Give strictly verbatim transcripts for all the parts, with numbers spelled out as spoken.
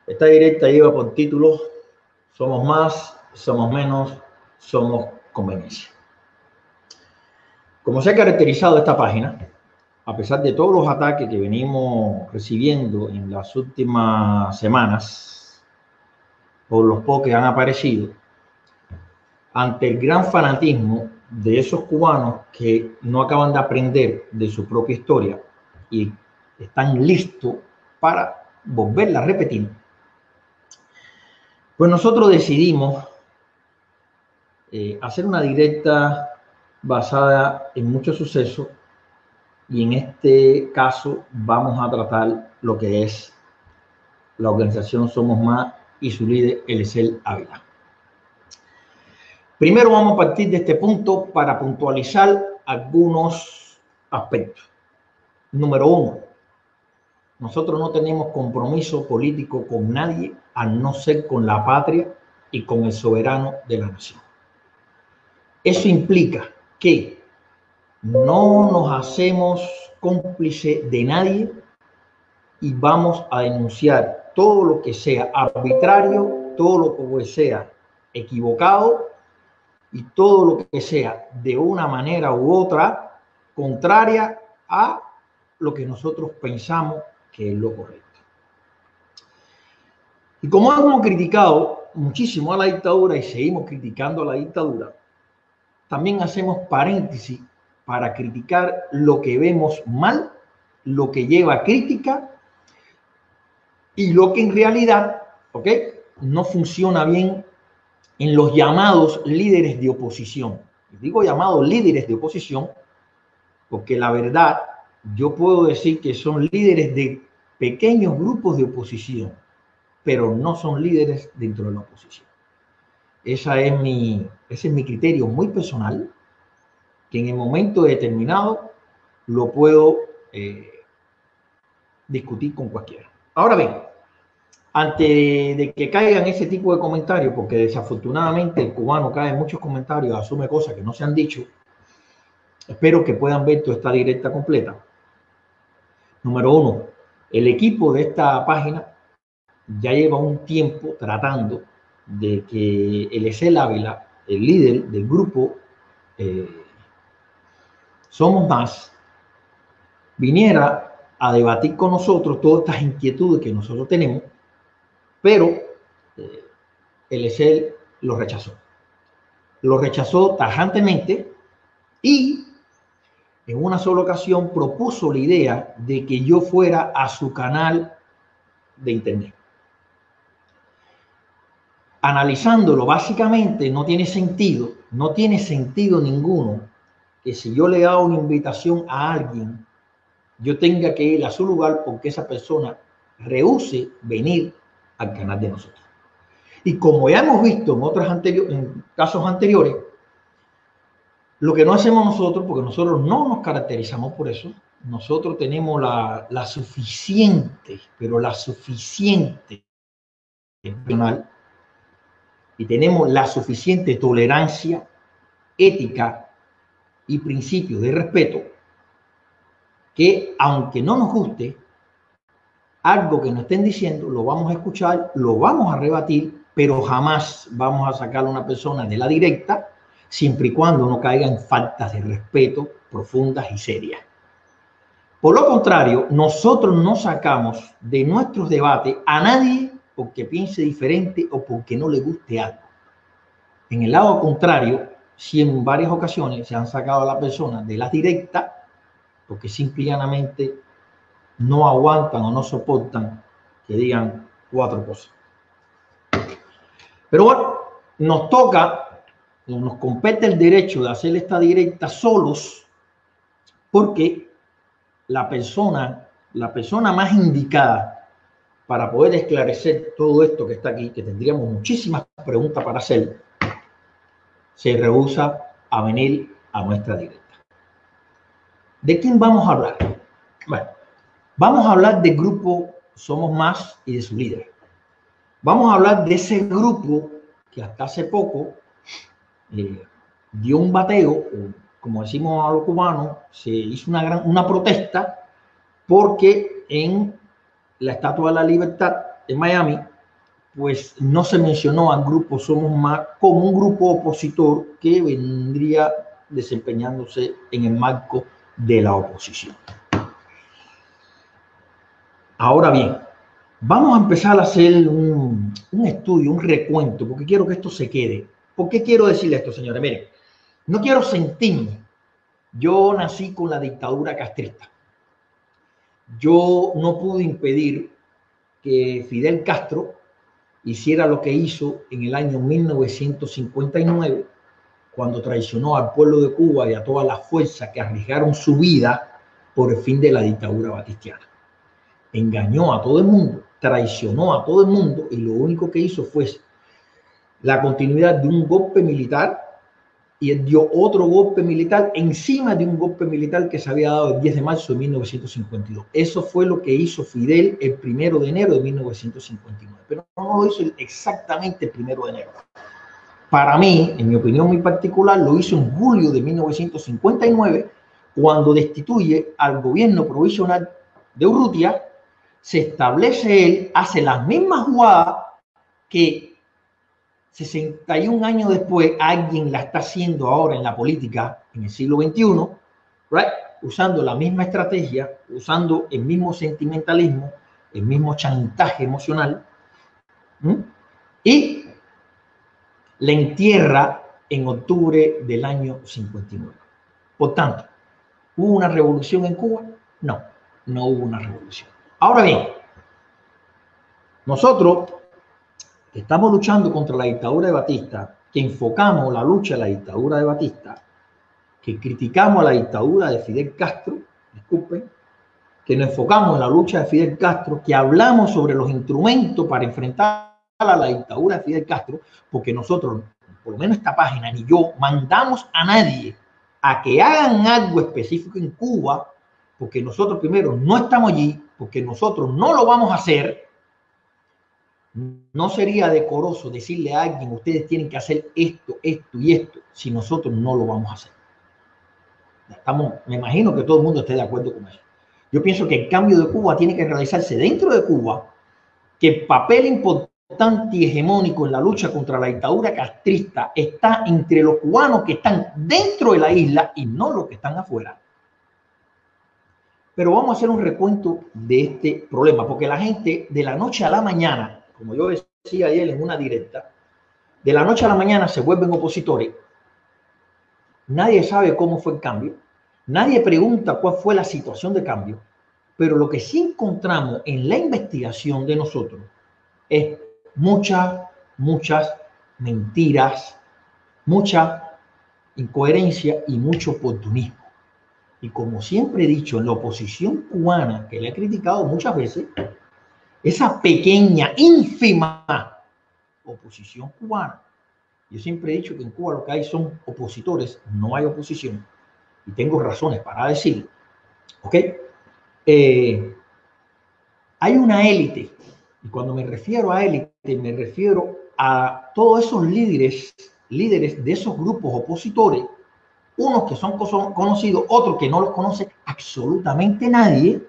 Esta directa lleva por título Somos más, somos menos, somos conveniencia. Como se ha caracterizado esta página, a pesar de todos los ataques que venimos recibiendo en las últimas semanas por los pocos que han aparecido, ante el gran fanatismo de esos cubanos que no acaban de aprender de su propia historia y están listos para volverla a repetir, pues nosotros decidimos eh, hacer una directa basada en muchos sucesos, y en este caso vamos a tratar lo que es la organización Somos Más y su líder Eliezer Ávila. Primero vamos a partir de este punto para puntualizar algunos aspectos. Número uno, nosotros no tenemos compromiso político con nadie a no ser con la patria y con el soberano de la nación. Eso implica que no nos hacemos cómplices de nadie y vamos a denunciar todo lo que sea arbitrario, todo lo que sea equivocado y todo lo que sea de una manera u otra contraria a lo que nosotros pensamos que es lo correcto. Y como hemos criticado muchísimo a la dictadura y seguimos criticando a la dictadura, también hacemos paréntesis para criticar lo que vemos mal, lo que lleva a crítica y lo que en realidad, ¿ok?, no funciona bien en los llamados líderes de oposición. Digo llamados líderes de oposición porque la verdad yo puedo decir que son líderes de pequeños grupos de oposición, pero no son líderes dentro de la oposición. Esa es mi, ese es mi criterio muy personal, que en el momento determinado lo puedo eh, discutir con cualquiera. Ahora bien, antes de que caigan ese tipo de comentarios, porque desafortunadamente el cubano cae en muchos comentarios, asume cosas que no se han dicho, espero que puedan ver toda esta directa completa. Número uno, el equipo de esta página ya lleva un tiempo tratando de que Eliezer Ávila, el líder del grupo eh, Somos Más, viniera a debatir con nosotros todas estas inquietudes que nosotros tenemos, pero eh, Eliezer lo rechazó. Lo rechazó tajantemente y en una sola ocasión propuso la idea de que yo fuera a su canal de internet. Analizándolo, básicamente no tiene sentido, no tiene sentido ninguno que si yo le hago una invitación a alguien, yo tenga que ir a su lugar porque esa persona rehúse venir al canal de nosotros. Y como ya hemos visto en otros anteriores, en casos anteriores, lo que no hacemos nosotros, porque nosotros no nos caracterizamos por eso, nosotros tenemos la, la suficiente, pero la suficiente emocional, y tenemos la suficiente tolerancia, ética y principios de respeto, que aunque no nos guste, algo que nos estén diciendo, lo vamos a escuchar, lo vamos a rebatir, pero jamás vamos a sacar a una persona de la directa, siempre y cuando no caiga en faltas de respeto profundas y serias. Por lo contrario, nosotros no sacamos de nuestros debates a nadie porque piense diferente o porque no le guste algo. En el lado contrario, sí, en varias ocasiones se han sacado a la persona de la directa porque simplemente no aguantan o no soportan que digan cuatro cosas. Pero bueno, nos toca, nos compete el derecho de hacer esta directa solos, porque la persona, la persona más indicada para poder esclarecer todo esto que está aquí, que tendríamos muchísimas preguntas para hacer, se rehúsa a venir a nuestra directa. ¿De quién vamos a hablar? Bueno, vamos a hablar del grupo Somos Más y de su líder. Vamos a hablar de ese grupo que hasta hace poco eh, dio un bateo, como decimos a los cubanos, se hizo una, gran, una protesta porque en la Estatua de la Libertad en Miami pues no se mencionó al grupo Somos Más como un grupo opositor que vendría desempeñándose en el marco de la oposición. Ahora bien, vamos a empezar a hacer un, un estudio, un recuento, porque quiero que esto se quede. ¿Por qué quiero decirle esto, señores? Miren, no quiero sentirme. Yo nací con la dictadura castrista. Yo no pude impedir que Fidel Castro hiciera lo que hizo en el año mil novecientos cincuenta y nueve, cuando traicionó al pueblo de Cuba y a todas las fuerzas que arriesgaron su vida por el fin de la dictadura batistiana. Engañó a todo el mundo, traicionó a todo el mundo y lo único que hizo fue la continuidad de un golpe militar, y dio otro golpe militar encima de un golpe militar que se había dado el diez de marzo de mil novecientos cincuenta y dos. Eso fue lo que hizo Fidel el primero de enero de mil novecientos cincuenta y nueve, pero no lo hizo exactamente el primero de enero. Para mí, en mi opinión muy particular, lo hizo en julio de mil novecientos cincuenta y nueve, cuando destituye al gobierno provisional de Urrutia, se establece él, hace las mismas jugadas que sesenta y un años después alguien la está haciendo ahora en la política en el siglo veintiuno, right? Usando la misma estrategia, usando el mismo sentimentalismo, el mismo chantaje emocional, ¿m? Y la entierra en octubre del año cincuenta y nueve. Por tanto, ¿hubo una revolución en Cuba? No, no hubo una revolución. Ahora bien, nosotros que estamos luchando contra la dictadura de Batista, que enfocamos la lucha a la dictadura de Batista, que criticamos a la dictadura de Fidel Castro, disculpen, que nos enfocamos en la lucha de Fidel Castro, que hablamos sobre los instrumentos para enfrentar a la dictadura de Fidel Castro, porque nosotros, por lo menos esta página, ni yo, mandamos a nadie a que hagan algo específico en Cuba, porque nosotros primero no estamos allí, porque nosotros no lo vamos a hacer. No sería decoroso decirle a alguien, ustedes tienen que hacer esto, esto y esto, si nosotros no lo vamos a hacer. Estamos, me imagino que todo el mundo esté de acuerdo con eso. Yo pienso que el cambio de Cuba tiene que realizarse dentro de Cuba, que el papel importante y hegemónico en la lucha contra la dictadura castrista está entre los cubanos que están dentro de la isla y no los que están afuera. Pero vamos a hacer un recuento de este problema, porque la gente de la noche a la mañana, como yo decía ayer en una directa, de la noche a la mañana se vuelven opositores. Nadie sabe cómo fue el cambio. Nadie pregunta cuál fue la situación de cambio. Pero lo que sí encontramos en la investigación de nosotros es muchas, muchas mentiras, mucha incoherencia y mucho oportunismo. Y como siempre he dicho, en la oposición cubana, que le he criticado muchas veces, esa pequeña, ínfima oposición cubana. Yo siempre he dicho que en Cuba lo que hay son opositores, no hay oposición. Y tengo razones para decirlo. ¿Ok? Eh, hay una élite. Y cuando me refiero a élite, me refiero a todos esos líderes, líderes de esos grupos opositores, unos que son conocidos, otros que no los conoce absolutamente nadie,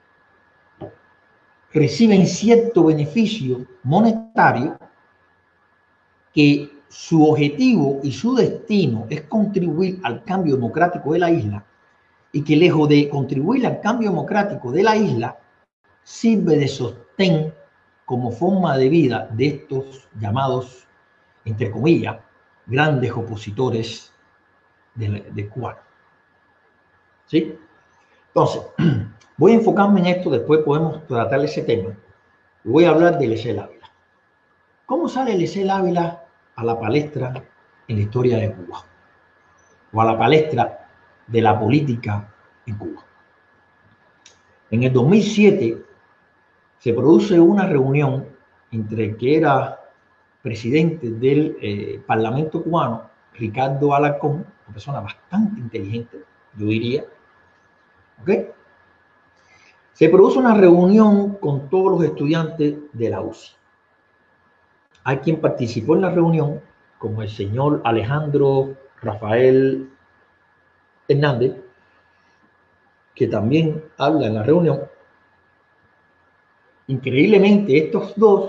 reciben cierto beneficio monetario, que su objetivo y su destino es contribuir al cambio democrático de la isla, y que lejos de contribuir al cambio democrático de la isla, sirve de sostén como forma de vida de estos llamados, entre comillas, grandes opositores de, de Cuba. ¿Sí? Entonces, voy a enfocarme en esto, después podemos tratar ese tema. Voy a hablar de Lecel Ávila. ¿Cómo sale Lecel Ávila a la palestra en la historia de Cuba? O a la palestra de la política en Cuba. En el dos mil siete se produce una reunión entre el que era presidente del eh, Parlamento cubano, Ricardo Alarcón, una persona bastante inteligente, yo diría. ¿Ok? Se produce una reunión con todos los estudiantes de la U C I. Hay quien participó en la reunión, como el señor Alejandro Rafael Hernández, que también habla en la reunión. Increíblemente, estos dos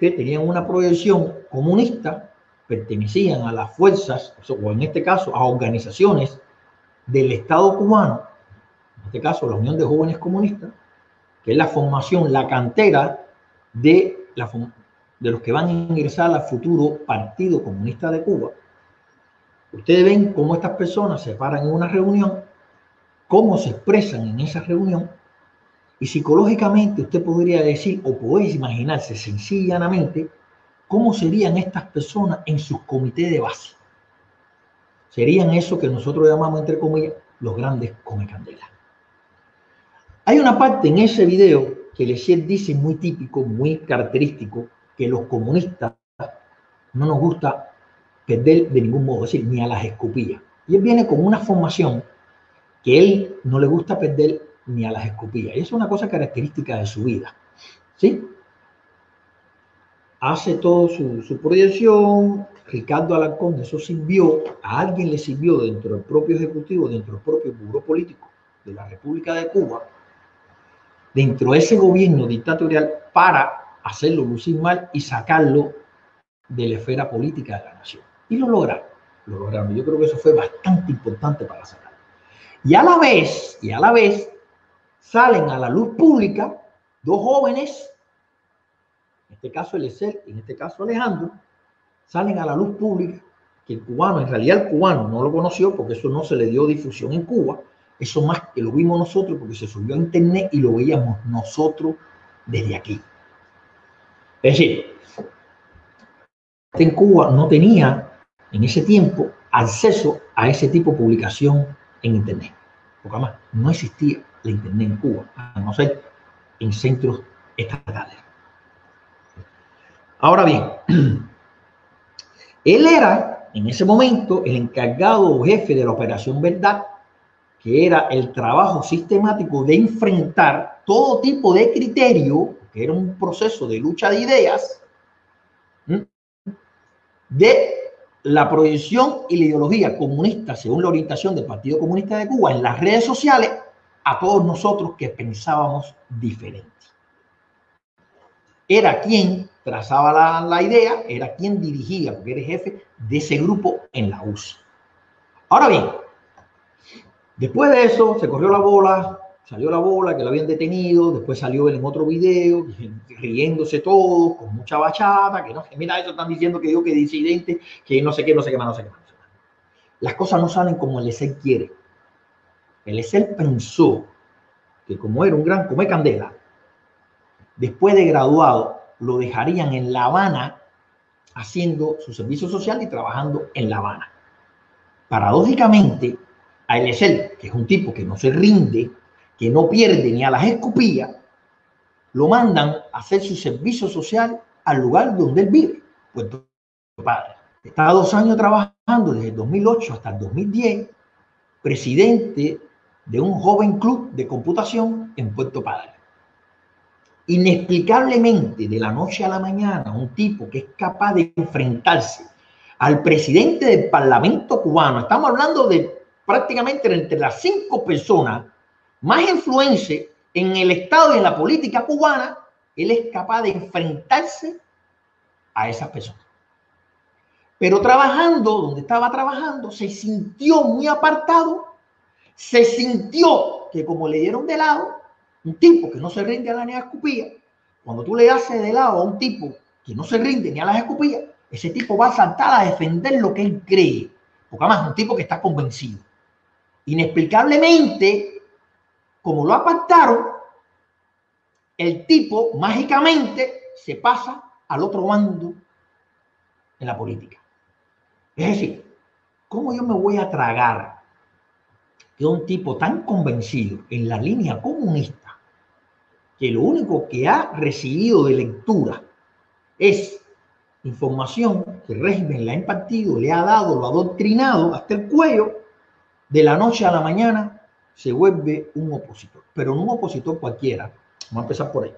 que tenían una proyección comunista, pertenecían a las fuerzas, o en este caso a organizaciones del Estado cubano, en este caso la Unión de Jóvenes Comunistas, que es la formación, la cantera de, la, de los que van a ingresar al futuro Partido Comunista de Cuba. Ustedes ven cómo estas personas se paran en una reunión, cómo se expresan en esa reunión, y psicológicamente usted podría decir, o podéis imaginarse sencillamente, cómo serían estas personas en sus comités de base. Serían eso que nosotros llamamos, entre comillas, los grandes comecandelas. Hay una parte en ese video que Lessier dice muy típico, muy característico, que los comunistas no nos gusta perder de ningún modo, es decir, ni a las escupillas. Y él viene con una formación que él no le gusta perder ni a las escupillas. Y eso es una cosa característica de su vida, ¿sí? Hace todo su, su proyección. Ricardo Alarcón, eso sirvió, a alguien le sirvió dentro del propio ejecutivo, dentro del propio buró político de la República de Cuba, dentro de ese gobierno dictatorial, para hacerlo lucir mal y sacarlo de la esfera política de la nación. Y lo lograron, lo lograron. Yo creo que eso fue bastante importante para sacarlo. Y a la vez, y a la vez, salen a la luz pública dos jóvenes, en este caso Eliezer y en este caso Alejandro, salen a la luz pública, que el cubano, en realidad el cubano no lo conoció porque eso no se le dio difusión en Cuba, eso más que lo vimos nosotros porque se subió a internet y lo veíamos nosotros desde aquí. Es decir, en Cuba no tenía en ese tiempo acceso a ese tipo de publicación en internet, porque además no existía la internet en Cuba, a no ser en centros estatales. Ahora bien, él era en ese momento el encargado o jefe de la Operación Verdad, que era el trabajo sistemático de enfrentar todo tipo de criterio, que era un proceso de lucha de ideas, ¿sí?, de la proyección y la ideología comunista según la orientación del Partido Comunista de Cuba en las redes sociales a todos nosotros que pensábamos diferente. Era quien trazaba la, la idea, era quien dirigía, porque era jefe de ese grupo en la U C I. Ahora bien, después de eso se corrió la bola, salió la bola que lo habían detenido, después salió él en otro video, riéndose todo, con mucha bachata, que no sé, mira, eso están diciendo que yo que disidente, que no sé qué, no sé qué más, no sé qué más. Las cosas no salen como el Eliezer quiere. El Eliezer pensó que como era un gran come candela, después de graduado, lo dejarían en La Habana haciendo su servicio social y trabajando en La Habana. Paradójicamente, a Eliezer, que es un tipo que no se rinde, que no pierde ni a las escupillas, lo mandan a hacer su servicio social al lugar donde él vive, Puerto Padre. Estaba dos años trabajando desde el dos mil ocho hasta el dos mil diez, presidente de un joven club de computación en Puerto Padre. Inexplicablemente, de la noche a la mañana, un tipo que es capaz de enfrentarse al presidente del Parlamento cubano, estamos hablando de prácticamente entre las cinco personas más influentes en el Estado y en la política cubana, él es capaz de enfrentarse a esas personas. Pero trabajando, donde estaba trabajando, se sintió muy apartado, se sintió que como le dieron de lado, un tipo que no se rinde a la ni a las escupillas, cuando tú le haces de lado a un tipo que no se rinde ni a las escupillas, ese tipo va a saltar a defender lo que él cree, porque además es un tipo que está convencido. Inexplicablemente, como lo apartaron, el tipo mágicamente se pasa al otro bando en la política. Es decir, ¿cómo yo me voy a tragar que un tipo tan convencido en la línea comunista, que lo único que ha recibido de lectura es información que el régimen le ha impartido, le ha dado, lo ha adoctrinado hasta el cuello, de la noche a la mañana se vuelve un opositor? Pero no un opositor cualquiera. Vamos a empezar por ahí.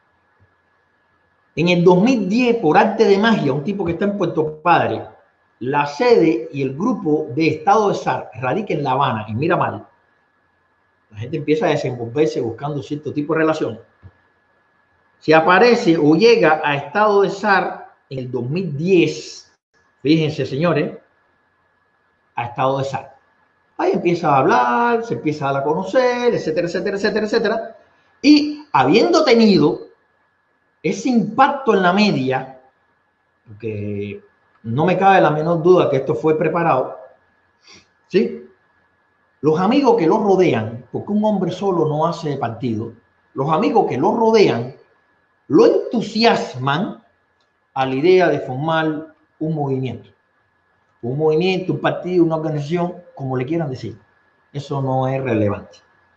En el dos mil diez, por arte de magia, un tipo que está en Puerto Padre, la sede y el grupo de Estado de S A R radica en La Habana, en Miramar. La gente empieza a desenvolverse buscando cierto tipo de relaciones. se aparece o llega a estado de S A R en el dos mil diez, fíjense señores, a estado de S A R. Ahí empieza a hablar, se empieza a dar a conocer, etcétera, etcétera, etcétera, etcétera. Y habiendo tenido ese impacto en la media, porque no me cabe la menor duda que esto fue preparado, ¿sí? Los amigos que lo rodean, porque un hombre solo no hace partido, los amigos que lo rodean lo entusiasman a la idea de formar un movimiento. Un movimiento, un partido, una organización, como le quieran decir. Eso no es relevante.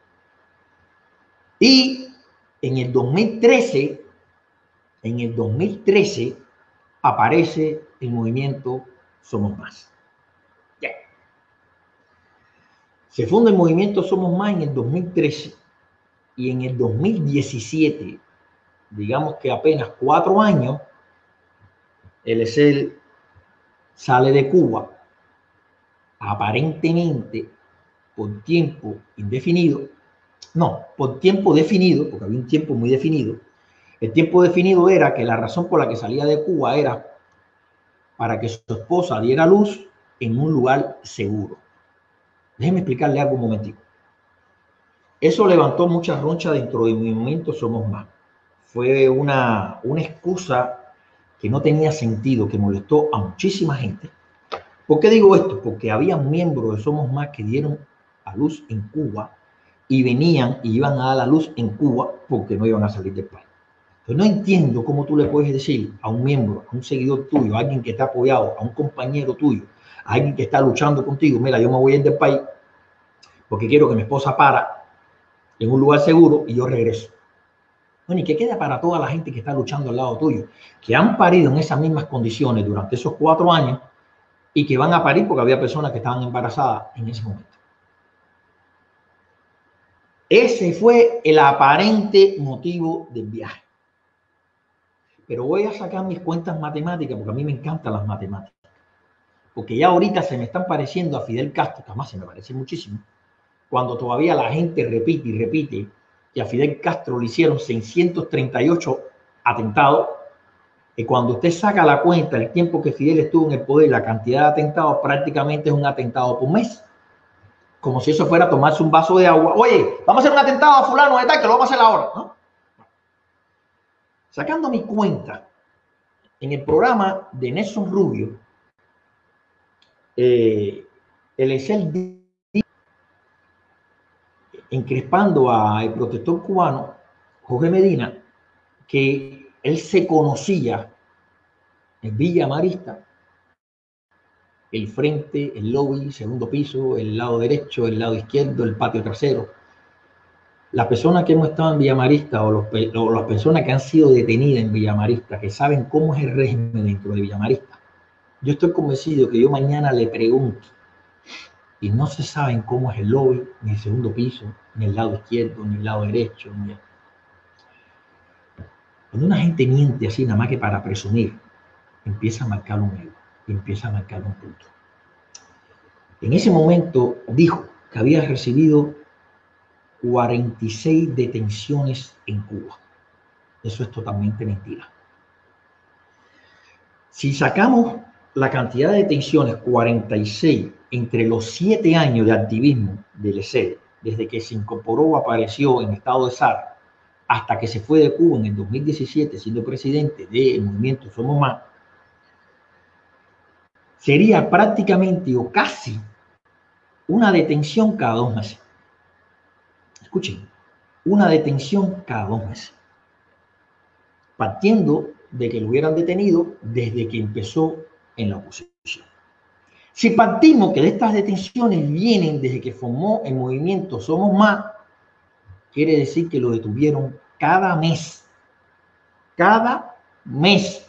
Y en el dos mil trece, en el dos mil trece aparece el movimiento Somos Más. Yeah. Se funda el movimiento Somos Más en el dos mil trece y en el dos mil diecisiete, digamos que apenas cuatro años, el E S E L sale de Cuba, aparentemente por tiempo indefinido, no, por tiempo definido, porque había un tiempo muy definido. El tiempo definido era que la razón por la que salía de Cuba era para que su esposa diera luz en un lugar seguro. Déjenme explicarle algo un momentico. Eso levantó mucha roncha dentro del movimiento Somos Más. Fue una, una excusa que no tenía sentido, que molestó a muchísima gente. ¿Por qué digo esto? Porque había miembros de Somos Más que dieron a luz en Cuba y venían y iban a dar la luz en Cuba porque no iban a salir del país. Entonces no entiendo cómo tú le puedes decir a un miembro, a un seguidor tuyo, a alguien que está apoyado, a un compañero tuyo, a alguien que está luchando contigo, mira, yo me voy a ir del país porque quiero que mi esposa para en un lugar seguro y yo regreso. Bueno, ¿y qué queda para toda la gente que está luchando al lado tuyo? Que han parido en esas mismas condiciones durante esos cuatro años y que van a parir porque había personas que estaban embarazadas en ese momento. Ese fue el aparente motivo del viaje. Pero voy a sacar mis cuentas matemáticas porque a mí me encantan las matemáticas. Porque ya ahorita se me están pareciendo a Fidel Castro, que además se me parece muchísimo, cuando todavía la gente repite y repite que a Fidel Castro le hicieron seiscientos treinta y ocho atentados, y cuando usted saca la cuenta el tiempo que Fidel estuvo en el poder, la cantidad de atentados prácticamente es un atentado por mes. Como si eso fuera tomarse un vaso de agua. Oye, vamos a hacer un atentado a fulano de tal, que lo vamos a hacer ahora, ¿no? Sacando mi cuenta, en el programa de Nelson Rubio, eh, el E S E L encrespando al protector cubano, Jorge Medina, que él se conocía en Villa Marista, el frente, el lobby, segundo piso, el lado derecho, el lado izquierdo, el patio trasero. Las personas que hemos estado en Villa Marista o, los, o las personas que han sido detenidas en Villa Marista, que saben cómo es el régimen dentro de Villa Marista, yo estoy convencido que yo mañana le pregunto y no se saben cómo es el lobby, ni el segundo piso, ni el lado izquierdo, ni el lado derecho. Ni el... Cuando una gente miente así, nada más que para presumir, empieza a marcar un ego y empieza a marcar un punto. En ese momento dijo que había recibido cuarenta y seis detenciones en Cuba. Eso es totalmente mentira. Si sacamos la cantidad de detenciones, cuarenta y seis, entre los siete años de activismo del E S E L, desde que se incorporó o apareció en estado de S A R, hasta que se fue de Cuba en el dos mil diecisiete, siendo presidente del movimiento Somos Más, sería prácticamente o casi una detención cada dos meses. Escuchen, una detención cada dos meses. Partiendo de que lo hubieran detenido desde que empezó en la oposición. Si partimos que de estas detenciones vienen desde que formó el movimiento Somos Más, quiere decir que lo detuvieron cada mes. Cada mes.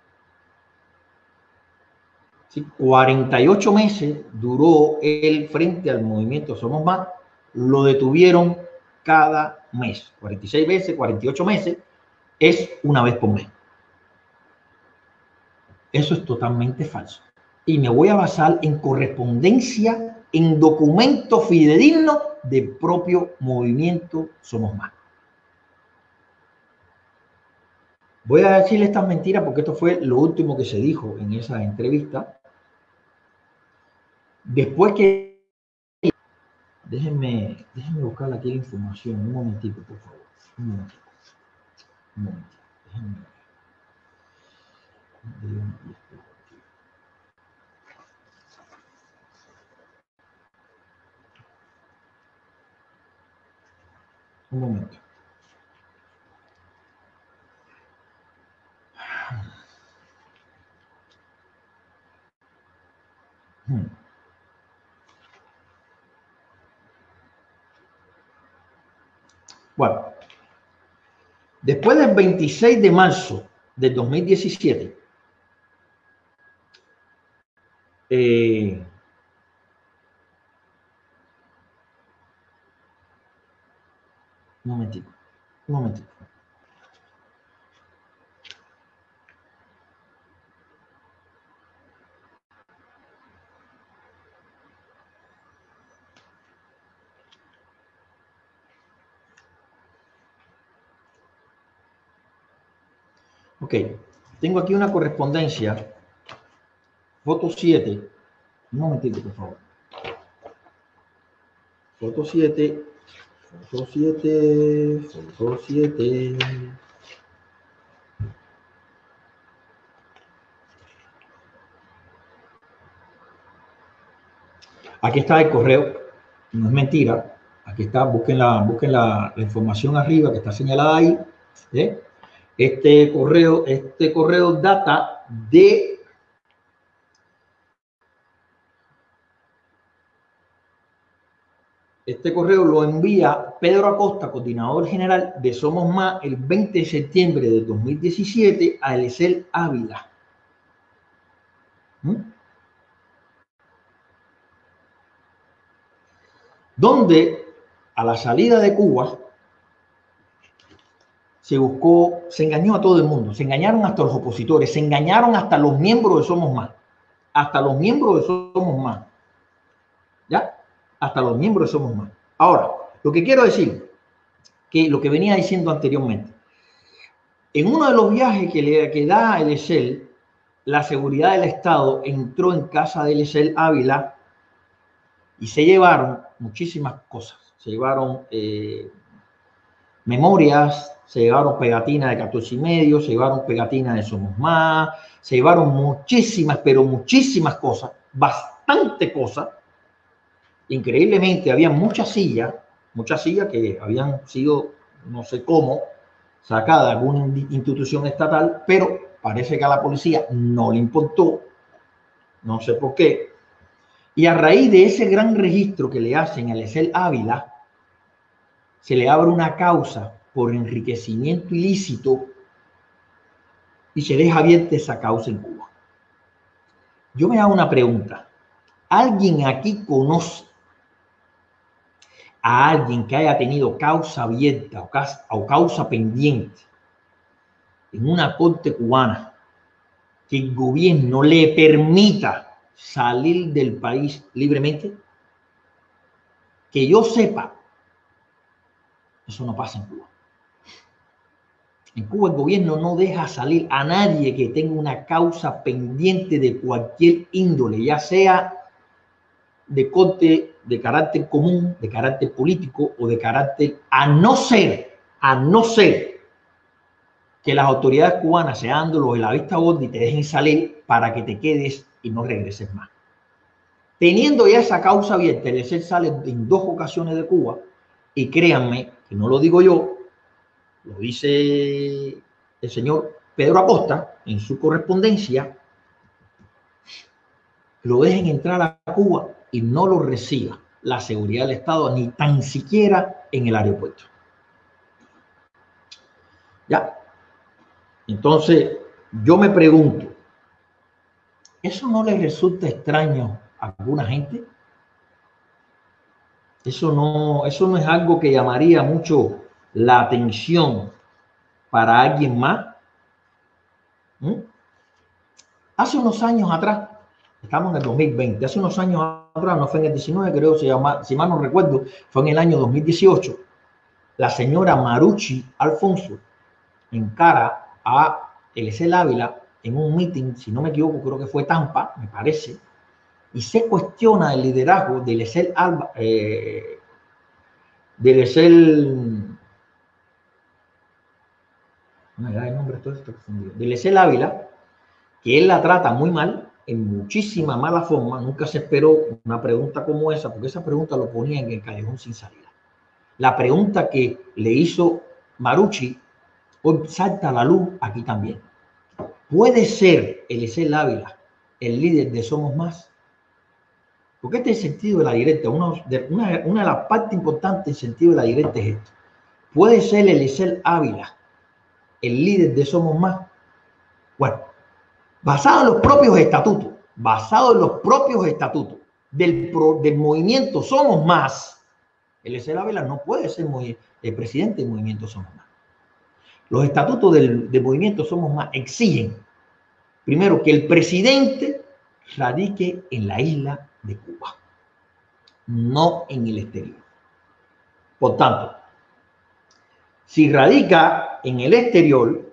¿Sí? cuarenta y ocho meses duró él frente al movimiento Somos Más, lo detuvieron cada mes. cuarenta y seis veces, cuarenta y ocho meses, es una vez por mes. Eso es totalmente falso. Y me voy a basar en correspondencia, en documento fidedigno del propio movimiento Somos Más. Voy a decirle estas mentiras porque esto fue lo último que se dijo en esa entrevista. Después que... Déjenme, déjenme buscar aquí la información. Un momentito, por favor. Un momentito. Un momentito. Déjenme ver. Un momento. Hmm. Bueno, después del veintiséis de marzo de dos mil diecisiete, eh, un momentito, un momentito. Ok, tengo aquí una correspondencia, foto siete, un momentito, por favor. Foto siete, foto siete, foto siete. Aquí está el correo, no es mentira. Aquí está, busquen la, busquen la, la información arriba que está señalada ahí. ¿eh? Este correo, este correo data de Este correo lo envía Pedro Acosta, coordinador general de Somos Más, el veinte de septiembre de dos mil diecisiete a Eliezer Ávila. ¿Mm? Donde a la salida de Cuba se buscó, se engañó a todo el mundo, se engañaron hasta los opositores, se engañaron hasta los miembros de Somos Más, hasta los miembros de Somos Más, ¿ya? Hasta los miembros de Somos Más. Ahora, lo que quiero decir, que lo que venía diciendo anteriormente, en uno de los viajes que le que da a Eliezer, la seguridad del Estado entró en casa de Eliezer Ávila y se llevaron muchísimas cosas. Se llevaron eh, memorias, se llevaron pegatinas de catorce y medio, se llevaron pegatinas de Somos Más, se llevaron muchísimas, pero muchísimas cosas, bastante cosas. Increíblemente, había muchas sillas, muchas sillas que habían sido, no sé cómo, sacadas de alguna institución estatal, pero parece que a la policía no le importó, no sé por qué. Y a raíz de ese gran registro que le hacen a Eliezer Ávila, se le abre una causa por enriquecimiento ilícito y se deja abierta esa causa en Cuba. Yo me hago una pregunta. ¿Alguien aquí conoce a alguien que haya tenido causa abierta o causa, o causa pendiente en una corte cubana que el gobierno le permita salir del país libremente? Que yo sepa, eso no pasa en Cuba. En Cuba el gobierno no deja salir a nadie que tenga una causa pendiente de cualquier índole, ya sea de corte de carácter común, de carácter político o de carácter, a no ser, a no ser que las autoridades cubanas se hagan de la vista gorda y te dejen salir para que te quedes y no regreses más. Teniendo ya esa causa abierta, Eliezer sale en dos ocasiones de Cuba y créanme, que no lo digo yo, lo dice el señor Pedro Acosta en su correspondencia, lo dejen entrar a Cuba y no lo reciba la seguridad del Estado, ni tan siquiera en el aeropuerto. ¿Ya? Entonces, yo me pregunto, ¿eso no les resulta extraño a alguna gente? Eso no, eso no es algo que llamaría mucho la atención para alguien más. ¿Mm? Hace unos años atrás, estamos en el dos mil veinte, hace unos años atrás, no fue en el diecinueve, creo, se llama, si mal no recuerdo, fue en el año dos mil dieciocho, la señora Marucci Alfonso encara a Eliezer Ávila en un meeting, si no me equivoco, creo que fue Tampa, me parece, y se cuestiona el liderazgo de Eliezer Alba, eh, de Eliezer, no me da el nombre, todo esto confundido, de Eliezer Ávila, que él la trata muy mal, en muchísima mala forma. Nunca se esperó una pregunta como esa, porque esa pregunta lo ponía en el callejón sin salida. La pregunta que le hizo Marucci hoy salta a la luz aquí también. ¿Puede ser Eliezer Ávila el líder de Somos Más? Porque este es el sentido de la directa. Una de, una, una de las partes importantes del sentido de la directa es esto. ¿Puede ser Eliezer Ávila el líder de Somos Más? Bueno, basado en los propios estatutos, basado en los propios estatutos del, pro, del movimiento Somos Más, Eliezer Ávila no puede ser muy, el presidente del movimiento Somos Más. Los estatutos del, del movimiento Somos Más exigen, primero, que el presidente radique en la isla de Cuba, no en el exterior. Por tanto, si radica en el exterior,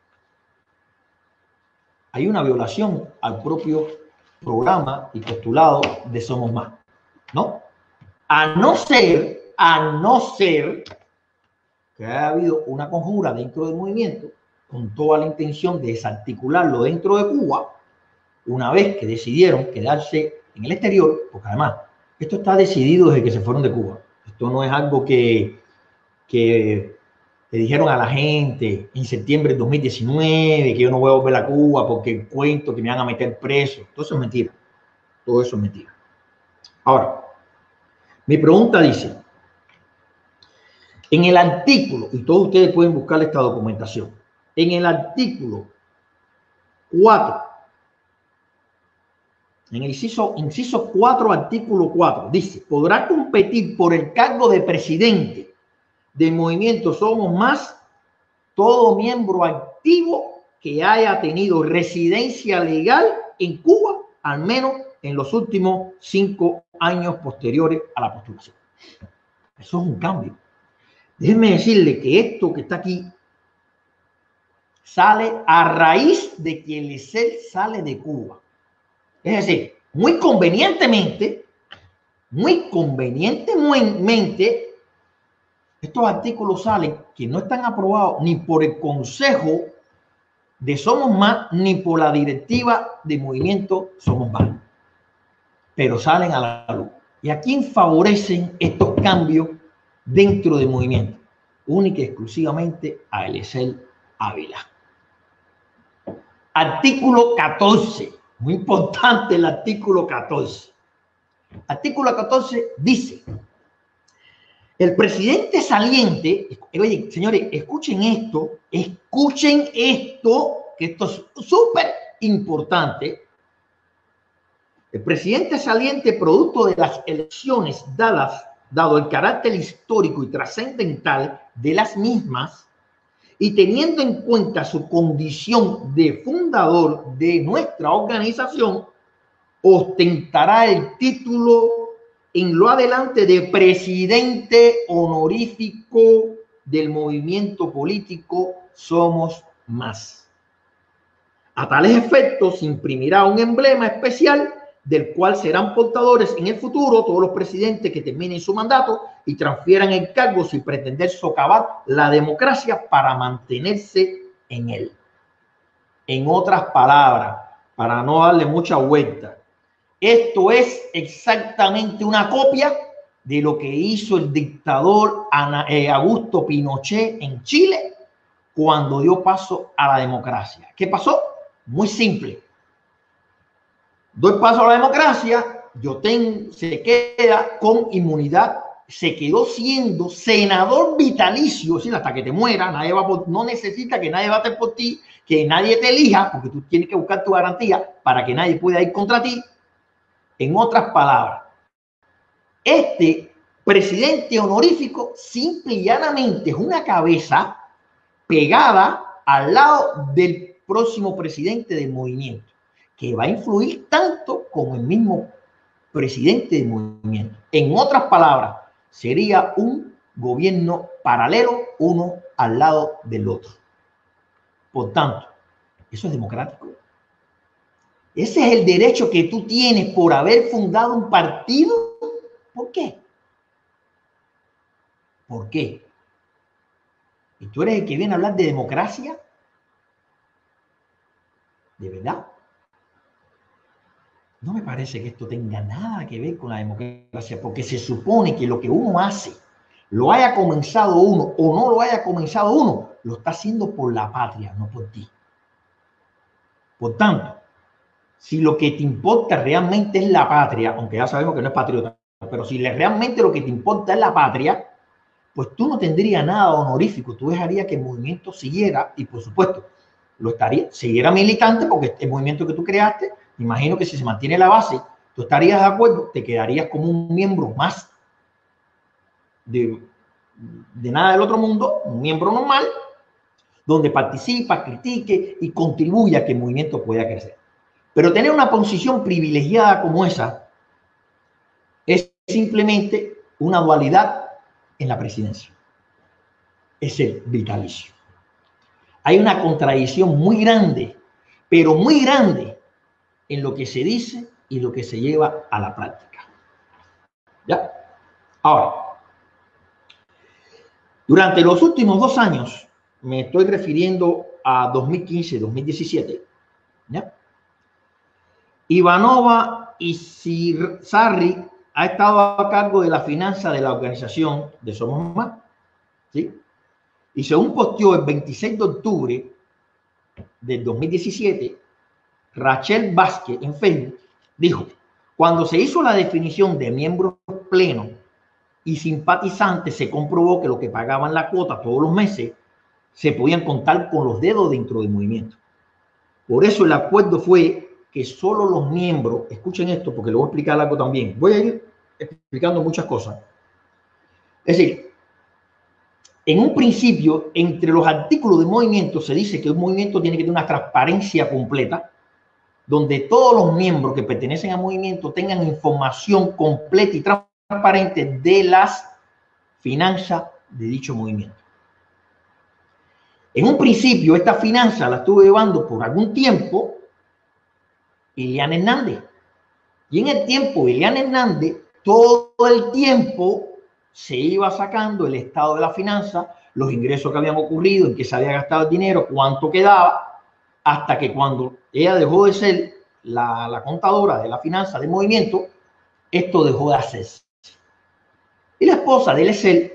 hay una violación al propio programa y postulado de Somos Más, ¿no? A no ser, a no ser que haya habido una conjura dentro del movimiento con toda la intención de desarticularlo dentro de Cuba, una vez que decidieron quedarse en el exterior, porque además esto está decidido desde que se fueron de Cuba. Esto no es algo que, que le dijeron a la gente en septiembre de dos mil diecinueve que yo no voy a volver a Cuba porque cuento que me van a meter preso. Todo eso es mentira. Todo eso es mentira. Ahora, mi pregunta dice, en el artículo, y todos ustedes pueden buscar esta documentación, en el artículo cuatro, en el inciso, inciso cuatro, artículo cuatro, dice, podrá competir por el cargo de presidente del movimiento Somos Más todo miembro activo que haya tenido residencia legal en Cuba, al menos en los últimos cinco años posteriores a la postulación. Eso es un cambio. Déjenme decirle que esto que está aquí sale a raíz de que Eliezer sale de Cuba. Es decir, muy convenientemente, muy convenientemente, estos artículos salen que no están aprobados ni por el Consejo de Somos Más ni por la directiva de Movimiento Somos Más, pero salen a la luz. ¿Y a quién favorecen estos cambios dentro del movimiento? Única y exclusivamente a Eliezer Ávila. Artículo catorce, muy importante el artículo catorce. Artículo catorce dice, el presidente saliente, oye, señores, escuchen esto, escuchen esto, que esto es súper importante. El presidente saliente, producto de las elecciones dadas, dado el carácter histórico y trascendental de las mismas, y teniendo en cuenta su condición de fundador de nuestra organización, ostentará el título en lo adelante de presidente honorífico del movimiento político Somos Más. A tales efectos se imprimirá un emblema especial del cual serán portadores en el futuro todos los presidentes que terminen su mandato y transfieran el cargo sin pretender socavar la democracia para mantenerse en él. En otras palabras, para no darle mucha vuelta, esto es exactamente una copia de lo que hizo el dictador Ana, eh, Augusto Pinochet en Chile cuando dio paso a la democracia. ¿Qué pasó? Muy simple. Doy paso a la democracia, yo tengo, se queda con inmunidad, se quedó siendo senador vitalicio, es decir, hasta que te muera, nadie va por, no necesita que nadie vote por ti, que nadie te elija, porque tú tienes que buscar tu garantía para que nadie pueda ir contra ti. En otras palabras, este presidente honorífico simple y llanamente es una cabeza pegada al lado del próximo presidente del movimiento, que va a influir tanto como el mismo presidente del movimiento. En otras palabras, sería un gobierno paralelo, uno al lado del otro. Por tanto, eso es democrático. Ese es el derecho que tú tienes por haber fundado un partido. ¿Por qué? ¿Por qué? ¿Y tú eres el que viene a hablar de democracia? ¿De verdad? No me parece que esto tenga nada que ver con la democracia, porque se supone que lo que uno hace, lo haya comenzado uno o no lo haya comenzado uno, lo está haciendo por la patria, no por ti. Por tanto, si lo que te importa realmente es la patria, aunque ya sabemos que no es patriota, pero si realmente lo que te importa es la patria, pues tú no tendrías nada honorífico, tú dejarías que el movimiento siguiera y por supuesto, lo estaría, siguiera militante porque el movimiento que tú creaste, me imagino que si se mantiene la base, tú estarías de acuerdo, te quedarías como un miembro más de, de nada del otro mundo, un miembro normal, donde participa, critique y contribuya a que el movimiento pueda crecer. Pero tener una posición privilegiada como esa es simplemente una dualidad en la presidencia. Es el vitalicio. Hay una contradicción muy grande, pero muy grande, en lo que se dice y lo que se lleva a la práctica. ¿Ya? Ahora, durante los últimos dos años, me estoy refiriendo a dos mil quince y dos mil diecisiete, ¿ya? Ivanova Iziarri ha estado a cargo de la finanza de la organización de Somos Más, ¿sí? Y según posteó el veintiséis de octubre del dos mil diecisiete, Rachel Vázquez en Facebook dijo: cuando se hizo la definición de miembros plenos y simpatizantes, se comprobó que los que pagaban la cuota todos los meses se podían contar con los dedos dentro del movimiento. Por eso el acuerdo fue que solo los miembros, escuchen esto porque le voy a explicar algo también, voy a ir explicando muchas cosas. Es decir, en un principio, entre los artículos del movimiento se dice que un movimiento tiene que tener una transparencia completa, donde todos los miembros que pertenecen al movimiento tengan información completa y transparente de las finanzas de dicho movimiento. En un principio, esta finanza la estuvo llevando por algún tiempo Iliana Hernández. Y en el tiempo de Iliana Hernández, todo el tiempo se iba sacando el estado de la finanza, los ingresos que habían ocurrido, en qué se había gastado el dinero, cuánto quedaba, hasta que cuando ella dejó de ser la, la contadora de la finanza del movimiento, esto dejó de hacerse. Y la esposa de Eliezer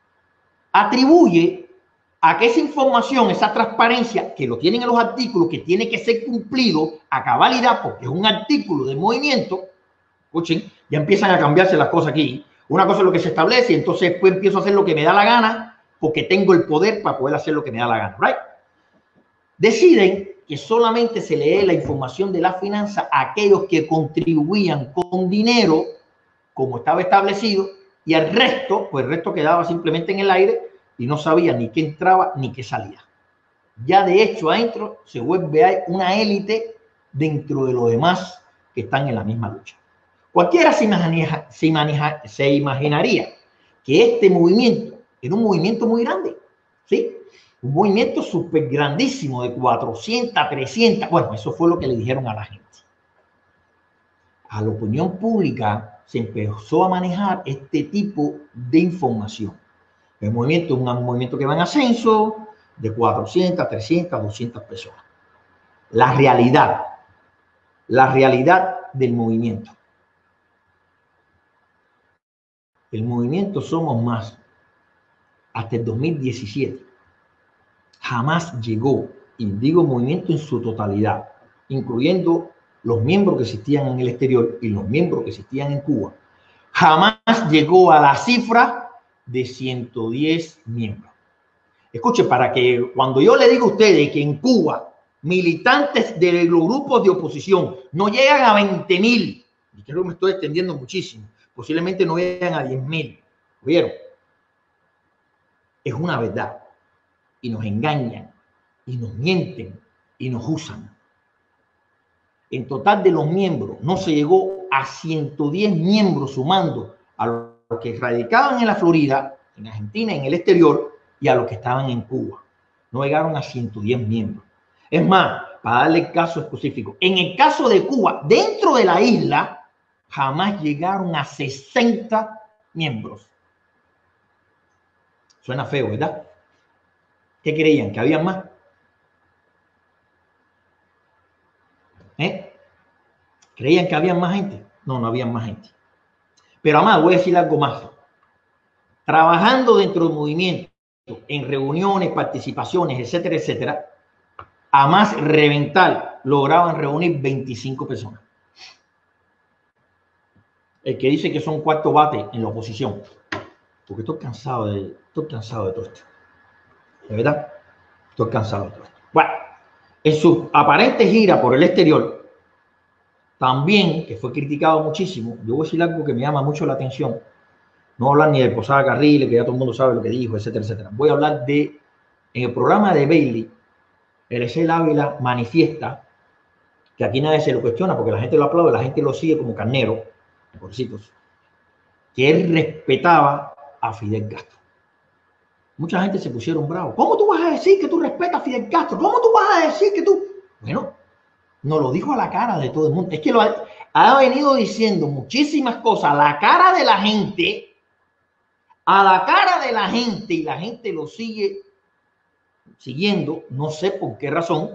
atribuye a que esa información, esa transparencia, que lo tienen en los artículos, que tiene que ser cumplido a cabalidad, porque es un artículo del movimiento, escuchen, ya empiezan a cambiarse las cosas aquí. Una cosa es lo que se establece, y entonces después empiezo a hacer lo que me da la gana, porque tengo el poder para poder hacer lo que me da la gana, ¿right? Deciden que solamente se lee la información de la finanza a aquellos que contribuían con dinero, como estaba establecido, y el resto, pues el resto quedaba simplemente en el aire y no sabía ni qué entraba ni qué salía. Ya de hecho adentro se vuelve una élite dentro de los demás que están en la misma lucha. Cualquiera se, imagina, se, imagina, se imaginaría que este movimiento era un movimiento muy grande, ¿sí? Un movimiento súper grandísimo de cuatrocientas, trescientas. Bueno, eso fue lo que le dijeron a la gente. A la opinión pública se empezó a manejar este tipo de información. El movimiento es un movimiento que va en ascenso de cuatrocientas, trescientas, doscientas personas. La realidad, la realidad del movimiento. El movimiento Somos Más, hasta el dos mil diecisiete, jamás llegó, y digo movimiento en su totalidad, incluyendo los miembros que existían en el exterior y los miembros que existían en Cuba, jamás llegó a la cifra de ciento diez miembros. Escuche, para que cuando yo le digo a ustedes que en Cuba militantes de los grupos de oposición no llegan a veinte mil, y creo que me estoy extendiendo muchísimo, posiblemente no llegan a diez mil, ¿vieron? Es una verdad, y nos engañan, y nos mienten, y nos usan. En total de los miembros no se llegó a ciento diez miembros, sumando a los que radicaban en la Florida, en Argentina, en el exterior, y a los que estaban en Cuba. no llegaron a ciento diez miembros. Es más, para darle el caso específico, en el caso de Cuba, dentro de la isla, jamás llegaron a sesenta miembros. Suena feo, ¿verdad? ¿Qué creían? ¿Que había más? ¿Eh? ¿Creían que había más gente? No, no había más gente. Pero además voy a decir algo más. Trabajando dentro del movimiento, en reuniones, participaciones, etcétera, etcétera, a más reventar lograban reunir veinticinco personas. El que dice que son cuarto bate en la oposición, porque estoy cansado de, estoy cansado de todo esto. ¿De verdad? Estoy cansado de todo esto. Bueno, en su aparente gira por el exterior, también, que fue criticado muchísimo, yo voy a decir algo que me llama mucho la atención. No voy a hablar ni de Posada Carriles, que ya todo el mundo sabe lo que dijo, etcétera, etcétera. Voy a hablar de, en el programa de Bailey, Eliezer Ávila manifiesta que aquí nadie se lo cuestiona porque la gente lo aplaude, la gente lo sigue como carnero, pobrecitos, que él respetaba a Fidel Castro. Mucha gente se pusieron bravos. ¿Cómo tú vas a decir que tú respetas a Fidel Castro? ¿Cómo tú vas a decir que tú...? Bueno, nos lo dijo a la cara de todo el mundo. Es que lo ha, ha venido diciendo muchísimas cosas a la cara de la gente, a la cara de la gente, y la gente lo sigue siguiendo, no sé por qué razón.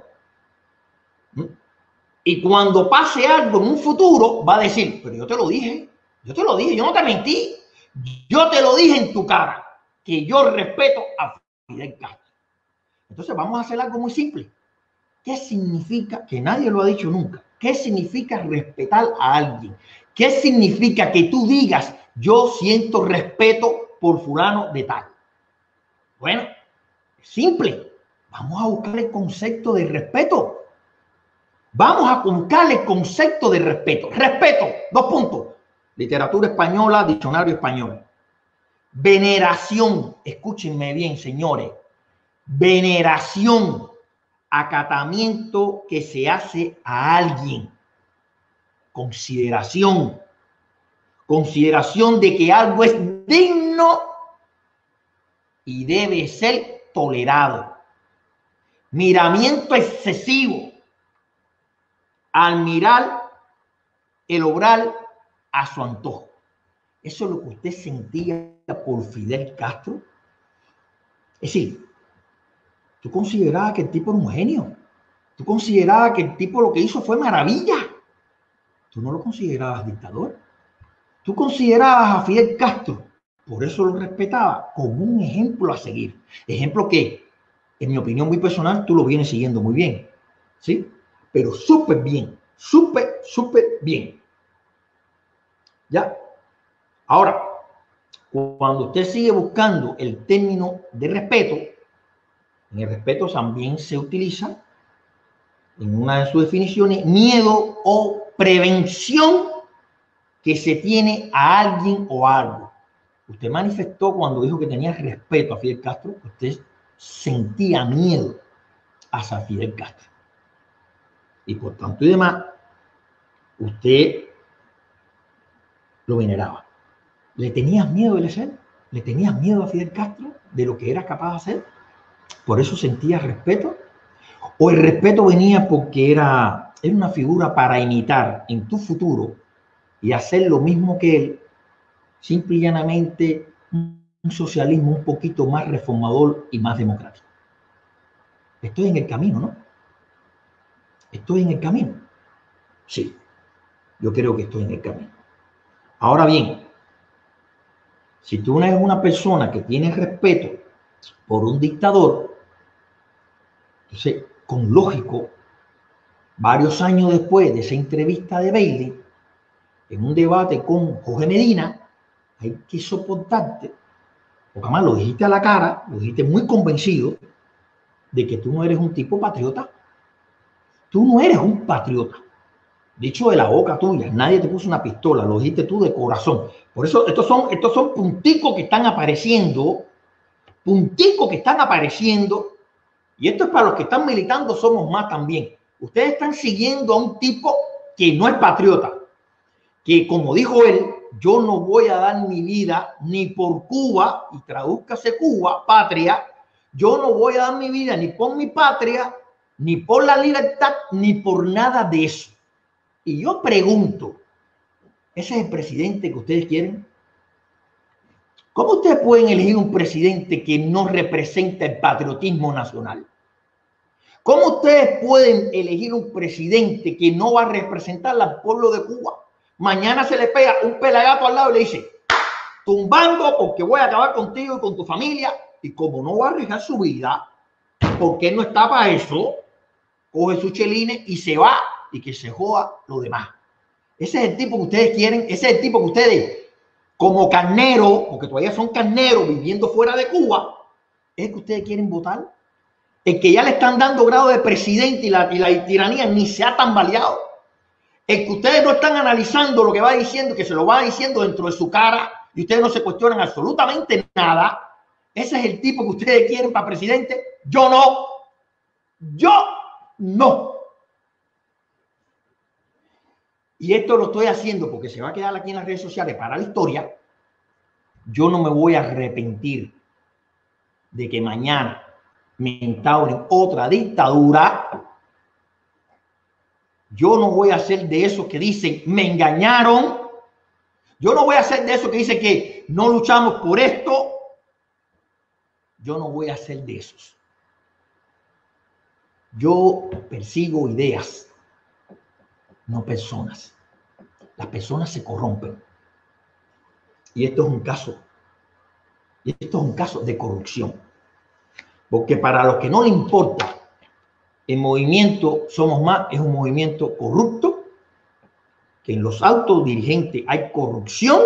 Y cuando pase algo en un futuro, va a decir, pero yo te lo dije, yo te lo dije, yo no te mentí, yo te lo dije en tu cara, que yo respeto a Fidel Castro. Entonces vamos a hacer algo muy simple. ¿Qué significa, que nadie lo ha dicho nunca, qué significa respetar a alguien? ¿Qué significa que tú digas, yo siento respeto por fulano de tal? Bueno, es simple. Vamos a buscar el concepto de respeto. Vamos a buscar el concepto de respeto. Respeto, dos puntos. Literatura española, diccionario español. Veneración, escúchenme bien, señores. Veneración, acatamiento que se hace a alguien. Consideración. Consideración de que algo es digno y debe ser tolerado. Miramiento excesivo. Al mirar el obrar a su antojo. Eso es lo que usted sentía por Fidel Castro. Es decir, tú considerabas que el tipo era un genio. Tú considerabas que el tipo lo que hizo fue maravilla. Tú no lo considerabas dictador. Tú considerabas a Fidel Castro, por eso lo respetaba, como un ejemplo a seguir. Ejemplo que, en mi opinión muy personal, tú lo vienes siguiendo muy bien. ¿Sí? Pero súper bien, súper, súper bien. ¿Ya? Ahora, cuando usted sigue buscando el término de respeto, en el respeto también se utiliza, en una de sus definiciones, miedo o prevención que se tiene a alguien o a algo. Usted manifestó cuando dijo que tenía respeto a Fidel Castro, usted sentía miedo hacia Fidel Castro. Y por tanto y demás, usted lo veneraba. ¿Le tenías miedo, Eliezer? ¿Le tenías miedo a Fidel Castro de lo que era capaz de hacer? ¿Por eso sentías respeto? ¿O el respeto venía porque era, era una figura para imitar en tu futuro y hacer lo mismo que él, simple y llanamente un socialismo un poquito más reformador y más democrático? Estoy en el camino, ¿no? Estoy en el camino. Sí, yo creo que estoy en el camino. Ahora bien, si tú eres una persona que tiene respeto por un dictador, entonces, con lógico, varios años después de esa entrevista de Bailey, en un debate con Jorge Medina, hay que soportarte, porque además lo dijiste a la cara, lo dijiste muy convencido de que tú no eres un tipo patriota. Tú no eres un patriota. Dicho de la boca tuya, nadie te puso una pistola, lo dijiste tú de corazón. Por eso estos son, estos son punticos que están apareciendo, punticos que están apareciendo, y esto es para los que están militando Somos Más también. Ustedes están siguiendo a un tipo que no es patriota, que como dijo él, yo no voy a dar mi vida ni por Cuba, y tradúzcase Cuba, patria, Yo no voy a dar mi vida ni por mi patria, ni por la libertad, ni por nada de eso. Y yo pregunto, ¿ese es el presidente que ustedes quieren? ¿Cómo ustedes pueden elegir un presidente que no representa el patriotismo nacional? ¿Cómo ustedes pueden elegir un presidente que no va a representar al pueblo de Cuba? Mañana se le pega un pelagato al lado y le dice, tumbando porque voy a acabar contigo y con tu familia. Y como no va a arriesgar su vida, porque él no está para eso, coge sus chelines y se va y que se joda lo demás. Ese es el tipo que ustedes quieren, ese es el tipo que ustedes, como carneros, porque todavía son carneros viviendo fuera de Cuba, es que ustedes quieren votar. El que ya le están dando grado de presidente y la, y la tiranía ni se ha tambaleado. El que ustedes no están analizando lo que va diciendo, que se lo va diciendo dentro de su cara y ustedes no se cuestionan absolutamente nada. Ese es el tipo que ustedes quieren para presidente. Yo no. Yo no. Y esto lo estoy haciendo porque se va a quedar aquí en las redes sociales para la historia. Yo no me voy a arrepentir de que mañana me instauren otra dictadura. Yo no voy a ser de esos que dicen me engañaron. Yo no voy a ser de esos que dicen que no luchamos por esto. Yo no voy a ser de esos. Yo persigo ideas, no personas. Las personas se corrompen. Y esto es un caso. Y esto es un caso de corrupción. Porque para los que no le importa, el movimiento Somos Más es un movimiento corrupto, que en los altos dirigentes hay corrupción.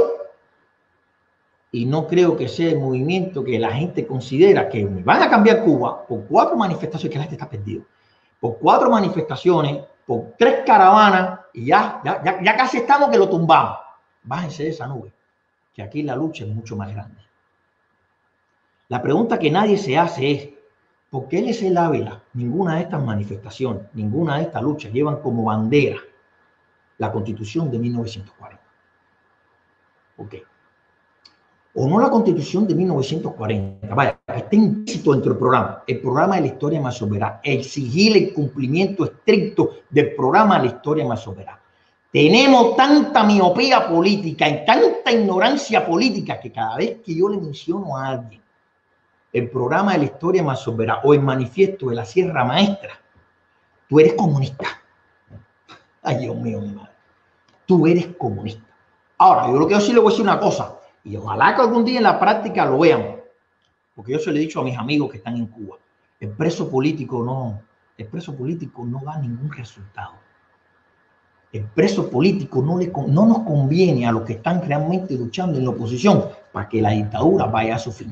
Y no creo que sea el movimiento que la gente considera que van a cambiar Cuba por cuatro manifestaciones, que la gente está perdido, por cuatro manifestaciones, por tres caravanas, y ya, ya, ya, ya casi estamos que lo tumbamos. Bájense de esa nube, que aquí la lucha es mucho más grande. La pregunta que nadie se hace es, ¿por qué L C Ávila, ninguna de estas manifestaciones, ninguna de estas luchas llevan como bandera la Constitución de mil novecientos cuarenta? ¿Por qué? O no la Constitución de mil novecientos cuarenta, vaya, está implícito dentro del programa, el programa de la historia más soberana, exigir el cumplimiento estricto del programa de la historia más soberana. Tenemos tanta miopía política y tanta ignorancia política que cada vez que yo le menciono a alguien el programa de la historia más soberana o el manifiesto de la Sierra Maestra, tú eres comunista. Ay, Dios mío, mi madre. Tú eres comunista. Ahora, yo lo que yo sí le voy a decir una cosa, y ojalá que algún día en la práctica lo vean, porque yo se lo he dicho a mis amigos que están en Cuba, el preso político no, el preso político no da ningún resultado. El preso político no, le, no nos conviene a los que están realmente luchando en la oposición para que la dictadura vaya a su fin.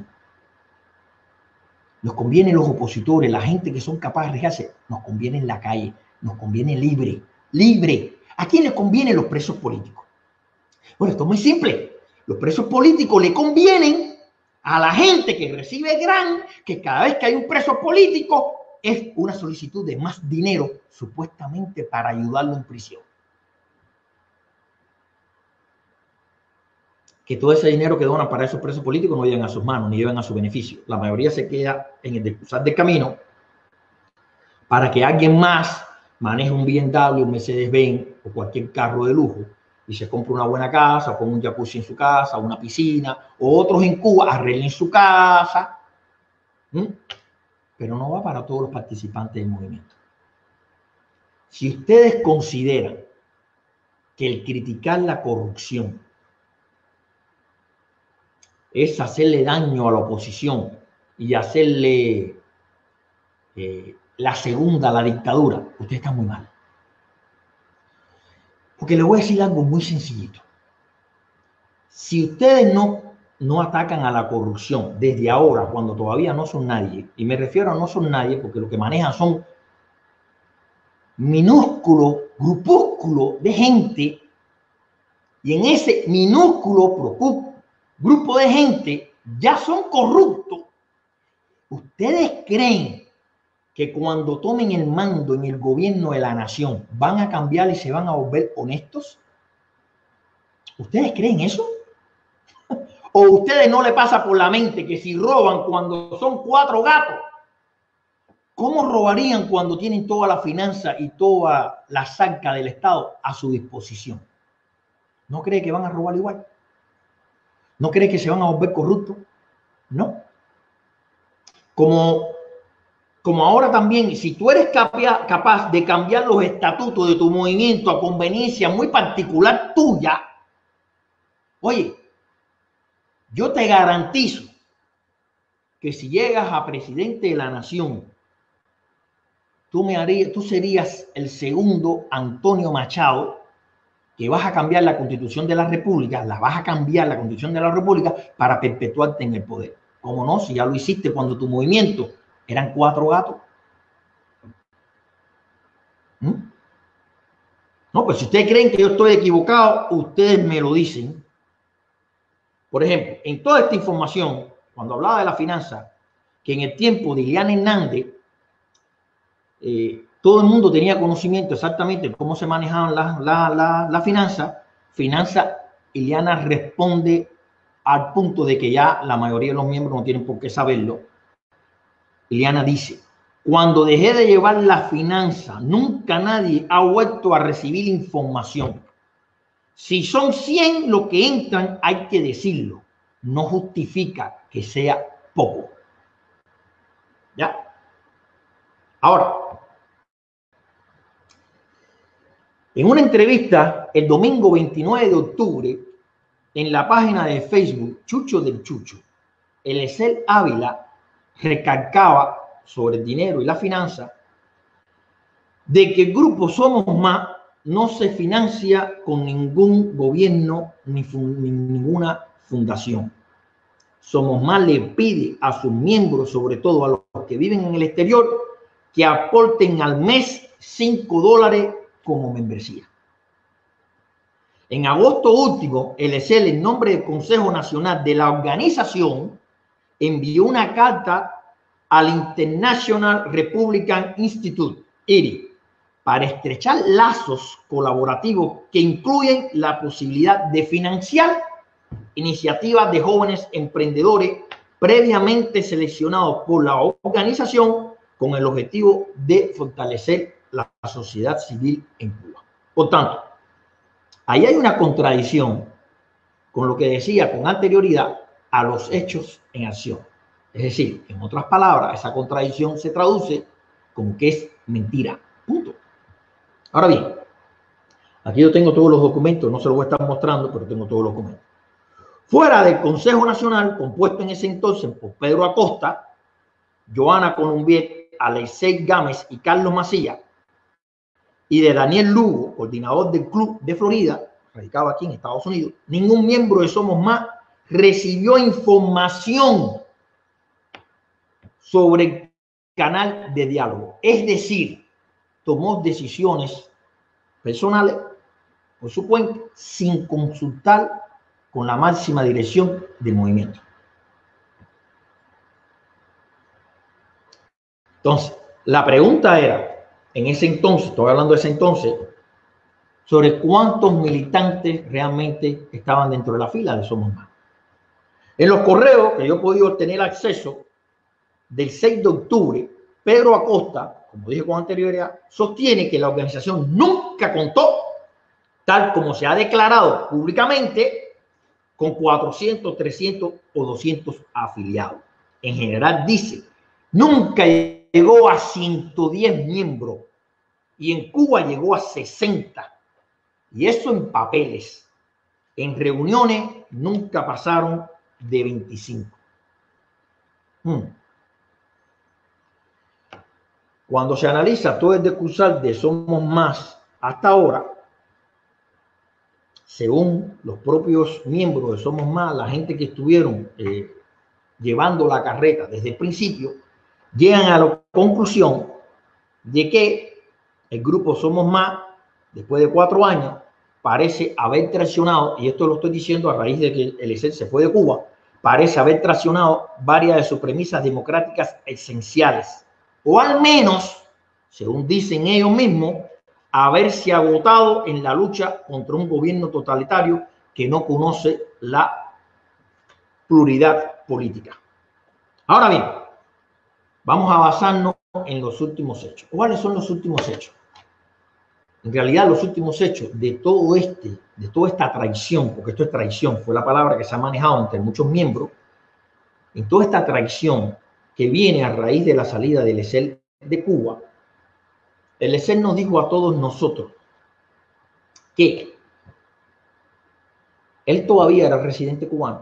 Nos conviene los opositores, la gente que son capaces de arriesgarse, nos conviene en la calle, nos conviene libre, libre. ¿A quién les conviene los presos políticos? Bueno, esto es muy simple. Los presos políticos le convienen a la gente que recibe grant, que cada vez que hay un preso político es una solicitud de más dinero, supuestamente para ayudarlo en prisión. Que todo ese dinero que donan para esos presos políticos no lleguen a sus manos, ni lleven a su beneficio. La mayoría se queda en el cruzar del camino para que alguien más maneje un B M W, un Mercedes-Benz o cualquier carro de lujo y se compre una buena casa, con un jacuzzi en su casa, una piscina, o otros en Cuba arreglen su casa. ¿Mm? Pero no va para todos los participantes del movimiento. Si ustedes consideran que el criticar la corrupción es hacerle daño a la oposición y hacerle eh, la segunda a la dictadura, ustedes están muy mal. Porque les voy a decir algo muy sencillito. Si ustedes no, no atacan a la corrupción desde ahora, cuando todavía no son nadie, y me refiero a no son nadie porque lo que manejan son minúsculos grupúsculos de gente, y en ese minúsculo grupo de gente ya son corruptos, ¿ustedes creen que cuando tomen el mando en el gobierno de la nación van a cambiar y se van a volver honestos? ¿Ustedes creen eso? ¿O a ustedes no le pasa por la mente que si roban cuando son cuatro gatos, cómo robarían cuando tienen toda la finanza y toda la zanca del Estado a su disposición? ¿No cree que van a robar igual? ¿No cree que se van a volver corruptos? No. Como, como ahora también, si tú eres capaz, capaz de cambiar los estatutos de tu movimiento a conveniencia muy particular tuya, oye, yo te garantizo que si llegas a presidente de la nación, tú, me harías, tú serías el segundo Antonio Machado, que vas a cambiar la constitución de la república, la vas a cambiar la constitución de la república para perpetuarte en el poder. ¿Cómo no? Si ya lo hiciste cuando tu movimiento eran cuatro gatos. ¿Mm? No, pues si ustedes creen que yo estoy equivocado, ustedes me lo dicen. Por ejemplo, en toda esta información, cuando hablaba de la finanza, que en el tiempo de Ileana Hernández, eh, todo el mundo tenía conocimiento exactamente de cómo se manejaban las la, la, la finanzas. Finanza, Ileana responde al punto de que ya la mayoría de los miembros no tienen por qué saberlo. Ileana dice: cuando dejé de llevar la finanza, nunca nadie ha vuelto a recibir información. Si son cien los que entran, hay que decirlo. No justifica que sea poco. ¿Ya? Ahora, en una entrevista el domingo veintinueve de octubre, en la página de Facebook Chucho del Chucho, Eliezer Ávila recalcaba sobre el dinero y la finanza de que el grupo Somos Más no se financia con ningún gobierno ni, fun ni ninguna fundación. Somos Más le pide a sus miembros, sobre todo a los que viven en el exterior, que aporten al mes cinco dólares como membresía. En agosto último, el E S L, en nombre del Consejo Nacional de la organización, envió una carta al International Republican Institute, I R I, para estrechar lazos colaborativos que incluyen la posibilidad de financiar iniciativas de jóvenes emprendedores previamente seleccionados por la organización con el objetivo de fortalecer la sociedad civil en Cuba. Por tanto, ahí hay una contradicción con lo que decía con anterioridad a los hechos en acción. Es decir, en otras palabras, esa contradicción se traduce como que es mentira. Punto. Ahora bien, aquí yo tengo todos los documentos, no se los voy a estar mostrando, pero tengo todos los documentos. Fuera del Consejo Nacional, compuesto en ese entonces por Pedro Acosta, Joana Colombier, Alexei Gámez y Carlos Macías, y de Daniel Lugo, coordinador del Club de Florida, radicado aquí en Estados Unidos, ningún miembro de Somos Más recibió información sobre el canal de diálogo. Es decir, tomó decisiones personales por su cuenta sin consultar con la máxima dirección del movimiento. Entonces, la pregunta era, en ese entonces, estoy hablando de ese entonces, sobre cuántos militantes realmente estaban dentro de la fila de Somos Más. En los correos que yo he podido tener acceso del seis de octubre, Pedro Acosta, como dije con anterioridad, sostiene que la organización nunca contó, tal como se ha declarado públicamente, con cuatrocientos, trescientos o doscientos afiliados. En general dice, nunca llegó a ciento diez miembros y en Cuba llegó a sesenta. Y eso en papeles. En reuniones nunca pasaron de veinticinco. Hmm. Cuando se analiza todo el decursal de Somos Más hasta ahora, según los propios miembros de Somos Más, la gente que estuvieron eh, llevando la carreta desde el principio, llegan a la conclusión de que el grupo Somos Más, después de cuatro años, parece haber traicionado, y esto lo estoy diciendo a raíz de que el Eliezer se fue de Cuba, parece haber traicionado varias de sus premisas democráticas esenciales, o al menos, según dicen ellos mismos, haberse agotado en la lucha contra un gobierno totalitario que no conoce la pluralidad política. Ahora bien, vamos a basarnos en los últimos hechos. ¿Cuáles son los últimos hechos? En realidad, los últimos hechos de todo este, de toda esta traición, porque esto es traición, fue la palabra que se ha manejado entre muchos miembros, en toda esta traición que viene a raíz de la salida del E S E L de Cuba, el E S E L nos dijo a todos nosotros que él todavía era residente cubano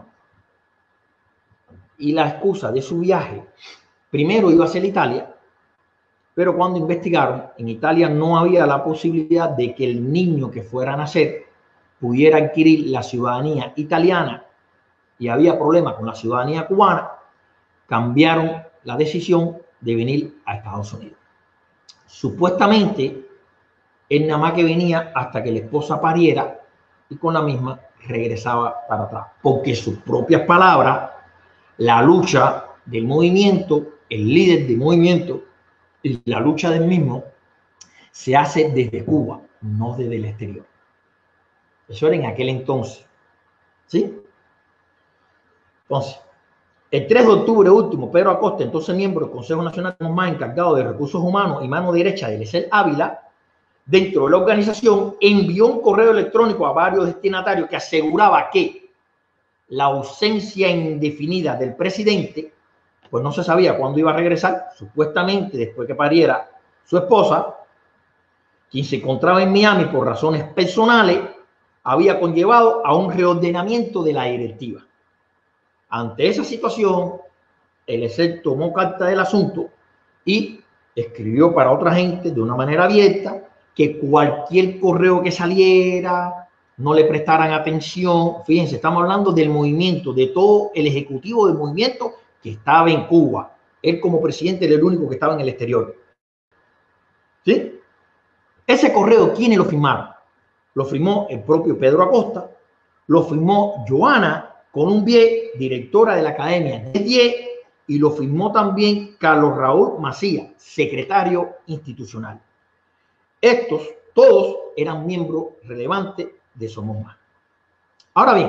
y la excusa de su viaje primero iba a ser Italia, pero cuando investigaron, en Italia no había la posibilidad de que el niño que fuera a nacer pudiera adquirir la ciudadanía italiana y había problemas con la ciudadanía cubana, cambiaron la decisión de venir a Estados Unidos. Supuestamente, él nada más que venía hasta que la esposa pariera y con la misma regresaba para atrás, porque sus propias palabras, la lucha del movimiento, el líder del movimiento y la lucha del mismo se hace desde Cuba, no desde el exterior. Eso era en aquel entonces, ¿sí? Entonces, el tres de octubre último, Pedro Acosta, entonces miembro del Consejo Nacional más encargado de Recursos Humanos y mano derecha del E S E L Ávila, dentro de la organización, envió un correo electrónico a varios destinatarios que aseguraba que la ausencia indefinida del presidente, pues no se sabía cuándo iba a regresar, supuestamente después que pariera su esposa, quien se encontraba en Miami por razones personales, había conllevado a un reordenamiento de la directiva. Ante esa situación, el E S E L tomó carta del asunto y escribió para otra gente de una manera abierta que cualquier correo que saliera no le prestaran atención. Fíjense, estamos hablando del movimiento, de todo el ejecutivo del movimiento que estaba en Cuba. Él como presidente era el único que estaba en el exterior. ¿Sí? Ese correo, ¿quiénes lo firmaron? Lo firmó el propio Pedro Acosta, lo firmó Joana Columbier, directora de la Academia de D I E, y lo firmó también Carlos Raúl Macías, secretario institucional. Estos todos eran miembros relevantes de Somos Más. Ahora bien,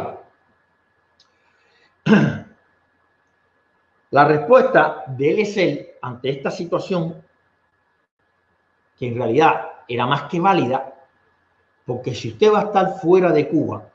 la respuesta del E S E L ante esta situación, que en realidad era más que válida, porque si usted va a estar fuera de Cuba,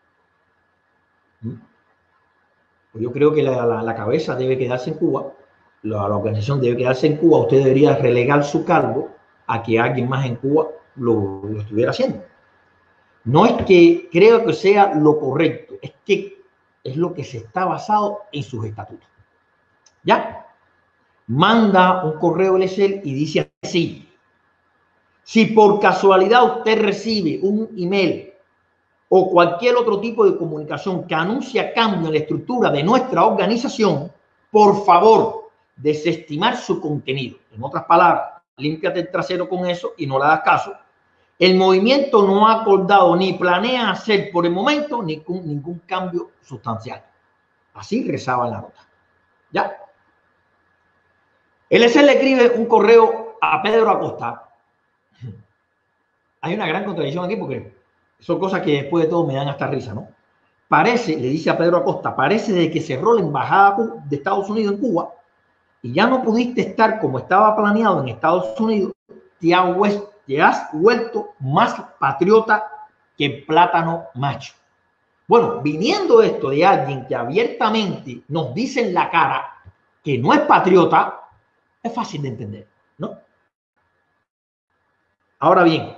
pues yo creo que la, la, la cabeza debe quedarse en Cuba, la, la organización debe quedarse en Cuba, usted debería relegar su cargo a que alguien más en Cuba lo, lo estuviera haciendo. No es que creo que sea lo correcto, es que es lo que se está basado en sus estatutos. ¿Ya? Manda un correo al E S E L y dice así: si por casualidad usted recibe un email o cualquier otro tipo de comunicación que anuncia cambio en la estructura de nuestra organización, por favor, desestimar su contenido. En otras palabras, límpiate el trasero con eso y no le das caso. El movimiento no ha acordado ni planea hacer por el momento ningún, ningún cambio sustancial. Así rezaba la nota. ¿Ya? El E S E L le escribe un correo a Pedro Acosta. Hay una gran contradicción aquí porque son cosas que después de todo me dan hasta risa, ¿no? Parece, le dice a Pedro Acosta, parece de que cerró la embajada de Estados Unidos en Cuba y ya no pudiste estar como estaba planeado en Estados Unidos, te has, te has vuelto más patriota que plátano macho. Bueno, viniendo esto de alguien que abiertamente nos dice en la cara que no es patriota, es fácil de entender, ¿no? Ahora bien,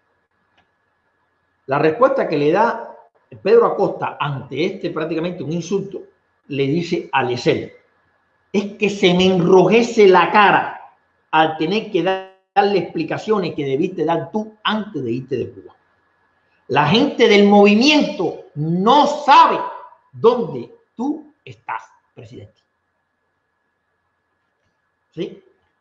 la respuesta que le da Pedro Acosta ante este prácticamente un insulto, le dice al E S E L, es que se me enrojece la cara al tener que darle explicaciones que debiste dar tú antes de irte de Cuba. La gente del movimiento no sabe dónde tú estás, presidente. ¿Sí?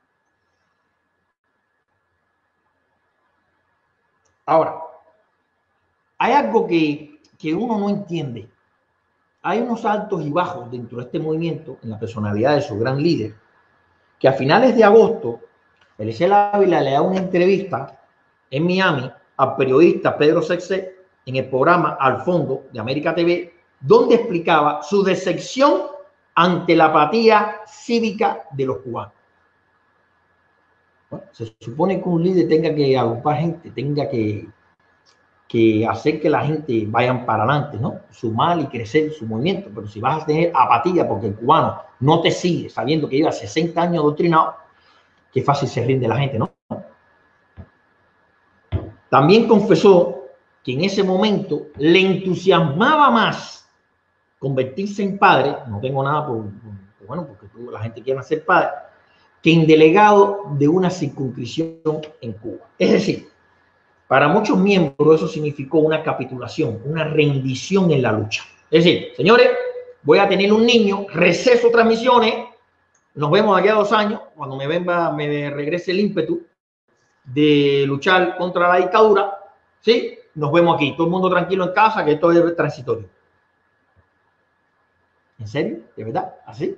Ahora, hay algo que, que uno no entiende. Hay unos altos y bajos dentro de este movimiento, en la personalidad de su gran líder, que a finales de agosto, el E S E L Ávila le da una entrevista en Miami al periodista Pedro Sexé en el programa Al Fondo de América T V, donde explicaba su decepción ante la apatía cívica de los cubanos. Bueno, se supone que un líder tenga que agrupar gente, tenga que, que hacer que la gente vayan para adelante, ¿no? Sumar y crecer su movimiento. Pero si vas a tener apatía porque el cubano no te sigue, sabiendo que lleva sesenta años adoctrinado, qué fácil se rinde la gente, ¿no? También confesó que en ese momento le entusiasmaba más convertirse en padre, no tengo nada por, por bueno, porque tú, la gente quiere ser padre, que en delegado de una circunscripción en Cuba. Es decir, para muchos miembros eso significó una capitulación, una rendición en la lucha. Es decir, señores, voy a tener un niño, receso transmisiones, nos vemos aquí a dos años, cuando me venga, me regrese el ímpetu de luchar contra la dictadura, ¿sí? Nos vemos aquí, todo el mundo tranquilo en casa, que esto es transitorio. ¿En serio? ¿De verdad? ¿Así?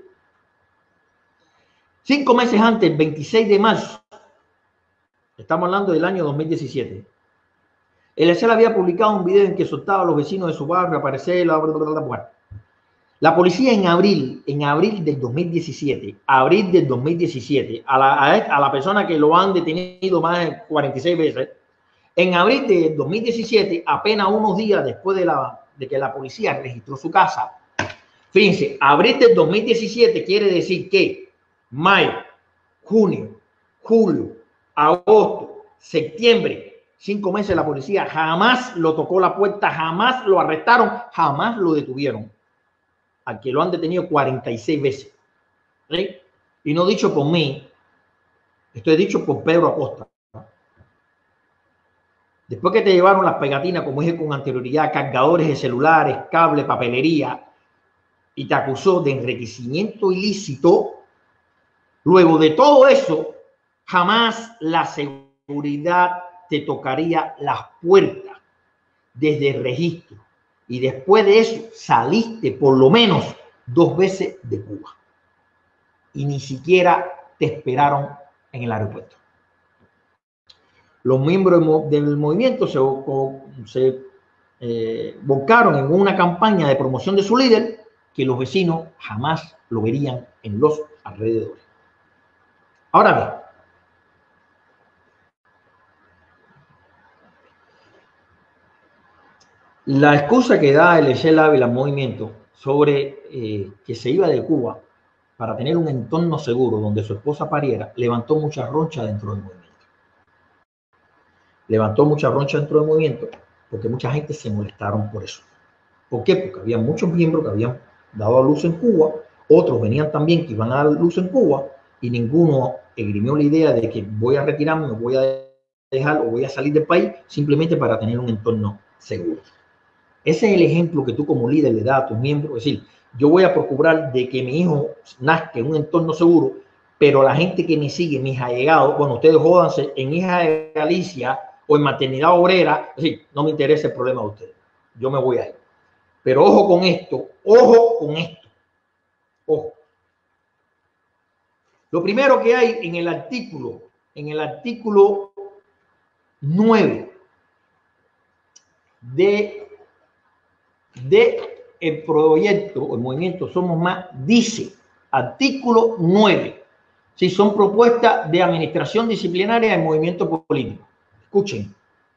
Cinco meses antes, el veintiséis de marzo, estamos hablando del año dos mil diecisiete, Eliezer había publicado un video en que soltaba a los vecinos de su barrio a aparecer, bla, bla, bla, bla, bla. La policía en abril, en abril del dos mil diecisiete, abril del dos mil diecisiete, a la, a la persona que lo han detenido más de cuarenta y seis veces, en abril del dos mil diecisiete, apenas unos días después de, la, de que la policía registró su casa, fíjense, abril del dos mil diecisiete quiere decir que mayo, junio, julio, agosto, septiembre, cinco meses la policía jamás lo tocó la puerta, jamás lo arrestaron, jamás lo detuvieron. Al que lo han detenido cuarenta y seis veces. ¿Sí? Y no dicho por mí, esto es dicho por Pedro Acosta. Después que te llevaron las pegatinas, como dije con anterioridad, cargadores de celulares, cable, papelería, y te acusó de enriquecimiento ilícito, luego de todo eso, jamás la seguridad te tocaría las puertas desde el registro. Y después de eso saliste por lo menos dos veces de Cuba. Y ni siquiera te esperaron en el aeropuerto. Los miembros del movimiento se, se eh, volcaron en una campaña de promoción de su líder que los vecinos jamás lo verían en los alrededores. Ahora bien, la excusa que da Eliezer Ávila al movimiento sobre eh, que se iba de Cuba para tener un entorno seguro donde su esposa pariera, levantó mucha roncha dentro del movimiento. Levantó mucha roncha dentro del movimiento porque mucha gente se molestaron por eso. ¿Por qué? Porque había muchos miembros que habían dado a luz en Cuba, otros venían también que iban a dar luz en Cuba y ninguno esgrimió la idea de que voy a retirarme, me voy a dejar o voy a salir del país simplemente para tener un entorno seguro. Ese es el ejemplo que tú como líder le das a tus miembros. Es decir, yo voy a procurar de que mi hijo nazca en un entorno seguro, pero la gente que me sigue, mis allegados, bueno, ustedes jódanse en Hija de Galicia o en Maternidad Obrera, es decir, no me interesa el problema de ustedes. Yo me voy a ir. Pero ojo con esto, ojo con esto, ojo. Lo primero que hay en el artículo, en el artículo nueve de de el proyecto, el movimiento Somos Más, dice, artículo nueve, si son propuestas de administración disciplinaria del movimiento político. Escuchen.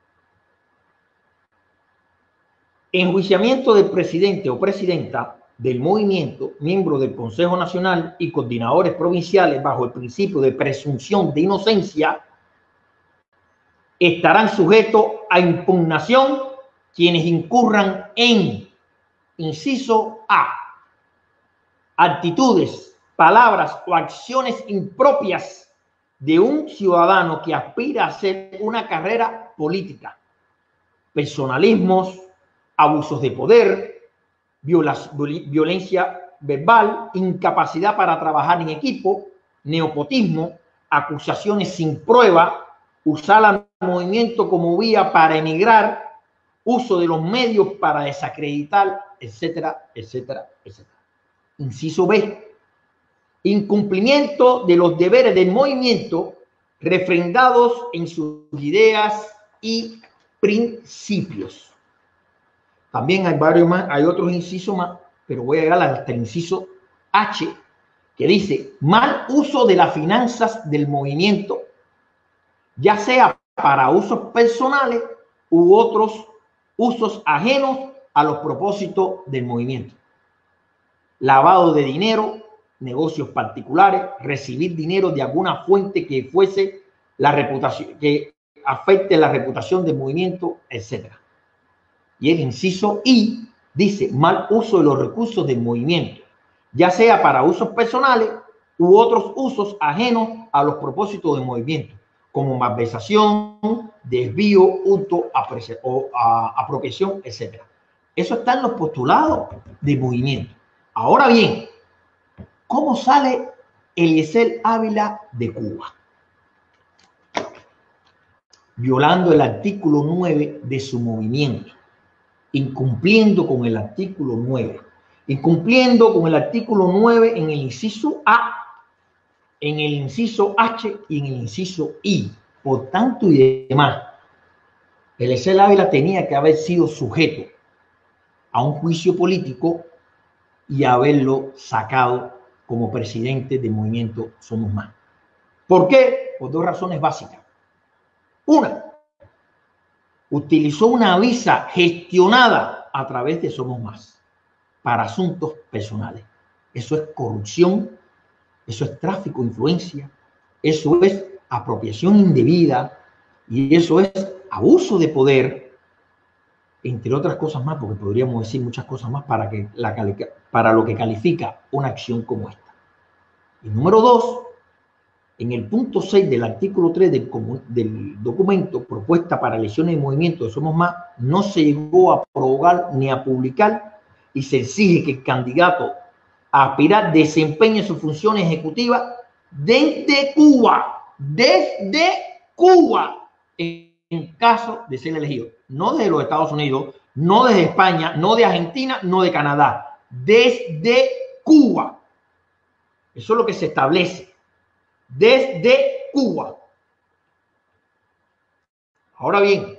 Enjuiciamiento del presidente o presidenta del movimiento, miembros del Consejo Nacional y coordinadores provinciales bajo el principio de presunción de inocencia, estarán sujetos a impugnación quienes incurran en inciso A, actitudes, palabras o acciones impropias de un ciudadano que aspira a hacer una carrera política, personalismos, abusos de poder, viola, violencia verbal, incapacidad para trabajar en equipo, nepotismo, acusaciones sin prueba, usar al movimiento como vía para emigrar, uso de los medios para desacreditar, etcétera, etcétera, etcétera. Inciso B. Incumplimiento de los deberes del movimiento refrendados en sus ideas y principios. También hay varios más, hay otros incisos más, pero voy a llegar hasta el inciso H, que dice mal uso de las finanzas del movimiento, ya sea para usos personales u otros usos ajenos a los propósitos del movimiento. Lavado de dinero, negocios particulares, recibir dinero de alguna fuente que fuese la reputación, que afecte la reputación del movimiento, etcétera. Y el inciso I dice mal uso de los recursos del movimiento, ya sea para usos personales u otros usos ajenos a los propósitos del movimiento, como malversación, desvío, hurto o apropiación, etcétera. Eso está en los postulados del movimiento. Ahora bien, ¿cómo sale Eliezer Ávila de Cuba? Violando el artículo nueve de su movimiento, incumpliendo con el artículo nueve, incumpliendo con el artículo nueve en el inciso A, en el inciso H y en el inciso I. Por tanto y demás, Eliezer Ávila tenía que haber sido sujeto a un juicio político y haberlo sacado como presidente del movimiento Somos Más. ¿Por qué? Por dos razones básicas. Una, utilizó una visa gestionada a través de Somos Más para asuntos personales. Eso es corrupción, eso es tráfico de influencia, eso es apropiación indebida y eso es abuso de poder, entre otras cosas más, porque podríamos decir muchas cosas más para, que la, para lo que califica una acción como esta. Y número dos, en el punto seis del artículo tres del, del documento propuesta para elecciones de movimiento de Somos Más, no se llegó a prorrogar ni a publicar y se exige que el candidato a aspirar desempeñe su función ejecutiva desde Cuba, desde Cuba, en, en caso de ser elegido. No desde los Estados Unidos, no desde España, no de Argentina, no de Canadá, desde Cuba. Eso es lo que se establece, desde Cuba. Ahora bien,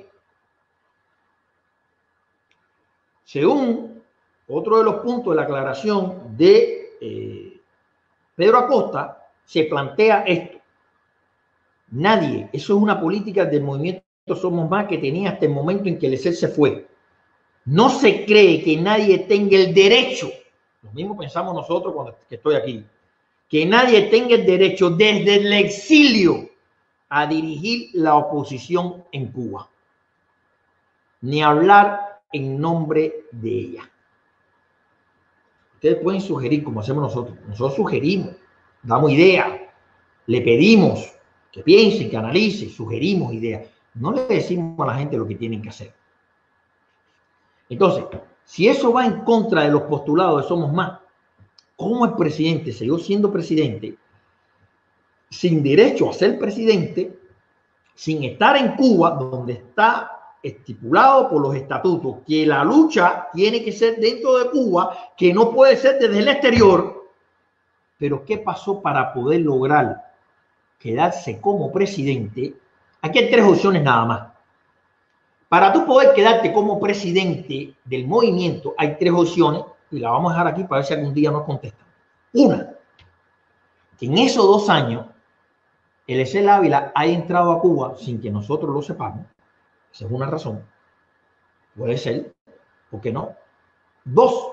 según otro de los puntos de la aclaración de eh, Pedro Acosta, se plantea esto. Nadie, eso es una política del movimiento Somos Más que tenía hasta el momento en que Eliezer se fue. No se cree que nadie tenga el derecho, lo mismo pensamos nosotros cuando que estoy aquí, que nadie tenga el derecho desde el exilio a dirigir la oposición en Cuba, ni hablar en nombre de ella. Ustedes pueden sugerir, como hacemos nosotros. Nosotros sugerimos, damos ideas, le pedimos que piense, que analice, sugerimos ideas. No le decimos a la gente lo que tienen que hacer. Entonces, si eso va en contra de los postulados de Somos Más, ¿cómo el presidente siguió siendo presidente sin derecho a ser presidente, sin estar en Cuba, donde está estipulado por los estatutos que la lucha tiene que ser dentro de Cuba, que no puede ser desde el exterior? Pero ¿qué pasó para poder lograr quedarse como presidente? Aquí hay tres opciones nada más. Para tú poder quedarte como presidente del movimiento hay tres opciones y la vamos a dejar aquí para ver si algún día nos contestan. Una, que en esos dos años Eliezer Ávila ha entrado a Cuba sin que nosotros lo sepamos. Esa es una razón. Puede ser, ¿por qué no? Dos,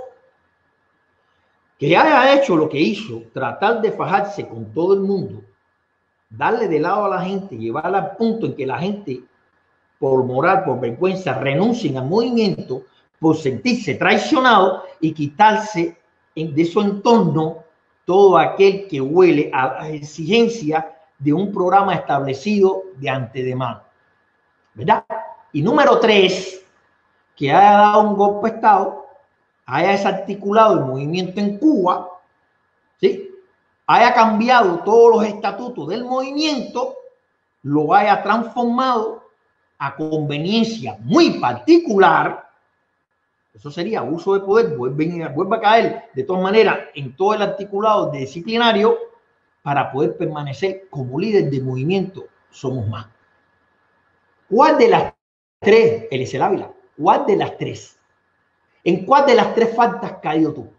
que haya hecho lo que hizo, tratar de fajarse con todo el mundo, darle de lado a la gente, llevarla al punto en que la gente, por moral, por vergüenza, renuncien al movimiento, por sentirse traicionado y quitarse de su entorno todo aquel que huele a la exigencia de un programa establecido de antemano, ¿verdad? Y número tres, que haya dado un golpe de Estado, haya desarticulado el movimiento en Cuba, ¿sí? Haya cambiado todos los estatutos del movimiento, lo haya transformado a conveniencia muy particular. Eso sería abuso de poder, vuelve, vuelve a caer de todas maneras en todo el articulado de disciplinario para poder permanecer como líder del movimiento Somos Más. ¿Cuál de las tres, Eliezer Ávila, cuál de las tres ¿En cuál de las tres faltas has caído tú?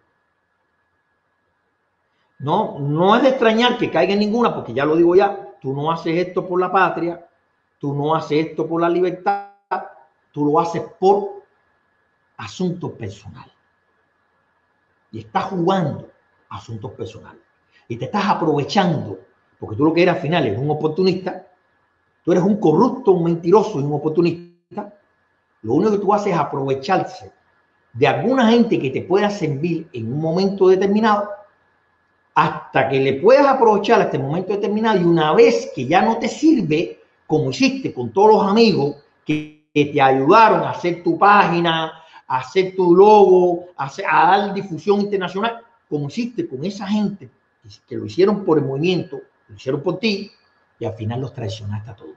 No, no es de extrañar que caiga en ninguna, porque ya lo digo ya, tú no haces esto por la patria, tú no haces esto por la libertad, tú lo haces por asuntos personales. Y estás jugando asuntos personales. Y te estás aprovechando, porque tú lo que eres al final es un oportunista, tú eres un corrupto, un mentiroso y un oportunista. Lo único que tú haces es aprovecharse de alguna gente que te pueda servir en un momento determinado, hasta que le puedas aprovechar a este momento determinado, y una vez que ya no te sirve, como hiciste con todos los amigos que, que te ayudaron a hacer tu página, a hacer tu logo, a, hacer, a dar difusión internacional, como hiciste con esa gente que, que lo hicieron por el movimiento, lo hicieron por ti, y al final los traicionaste a todos.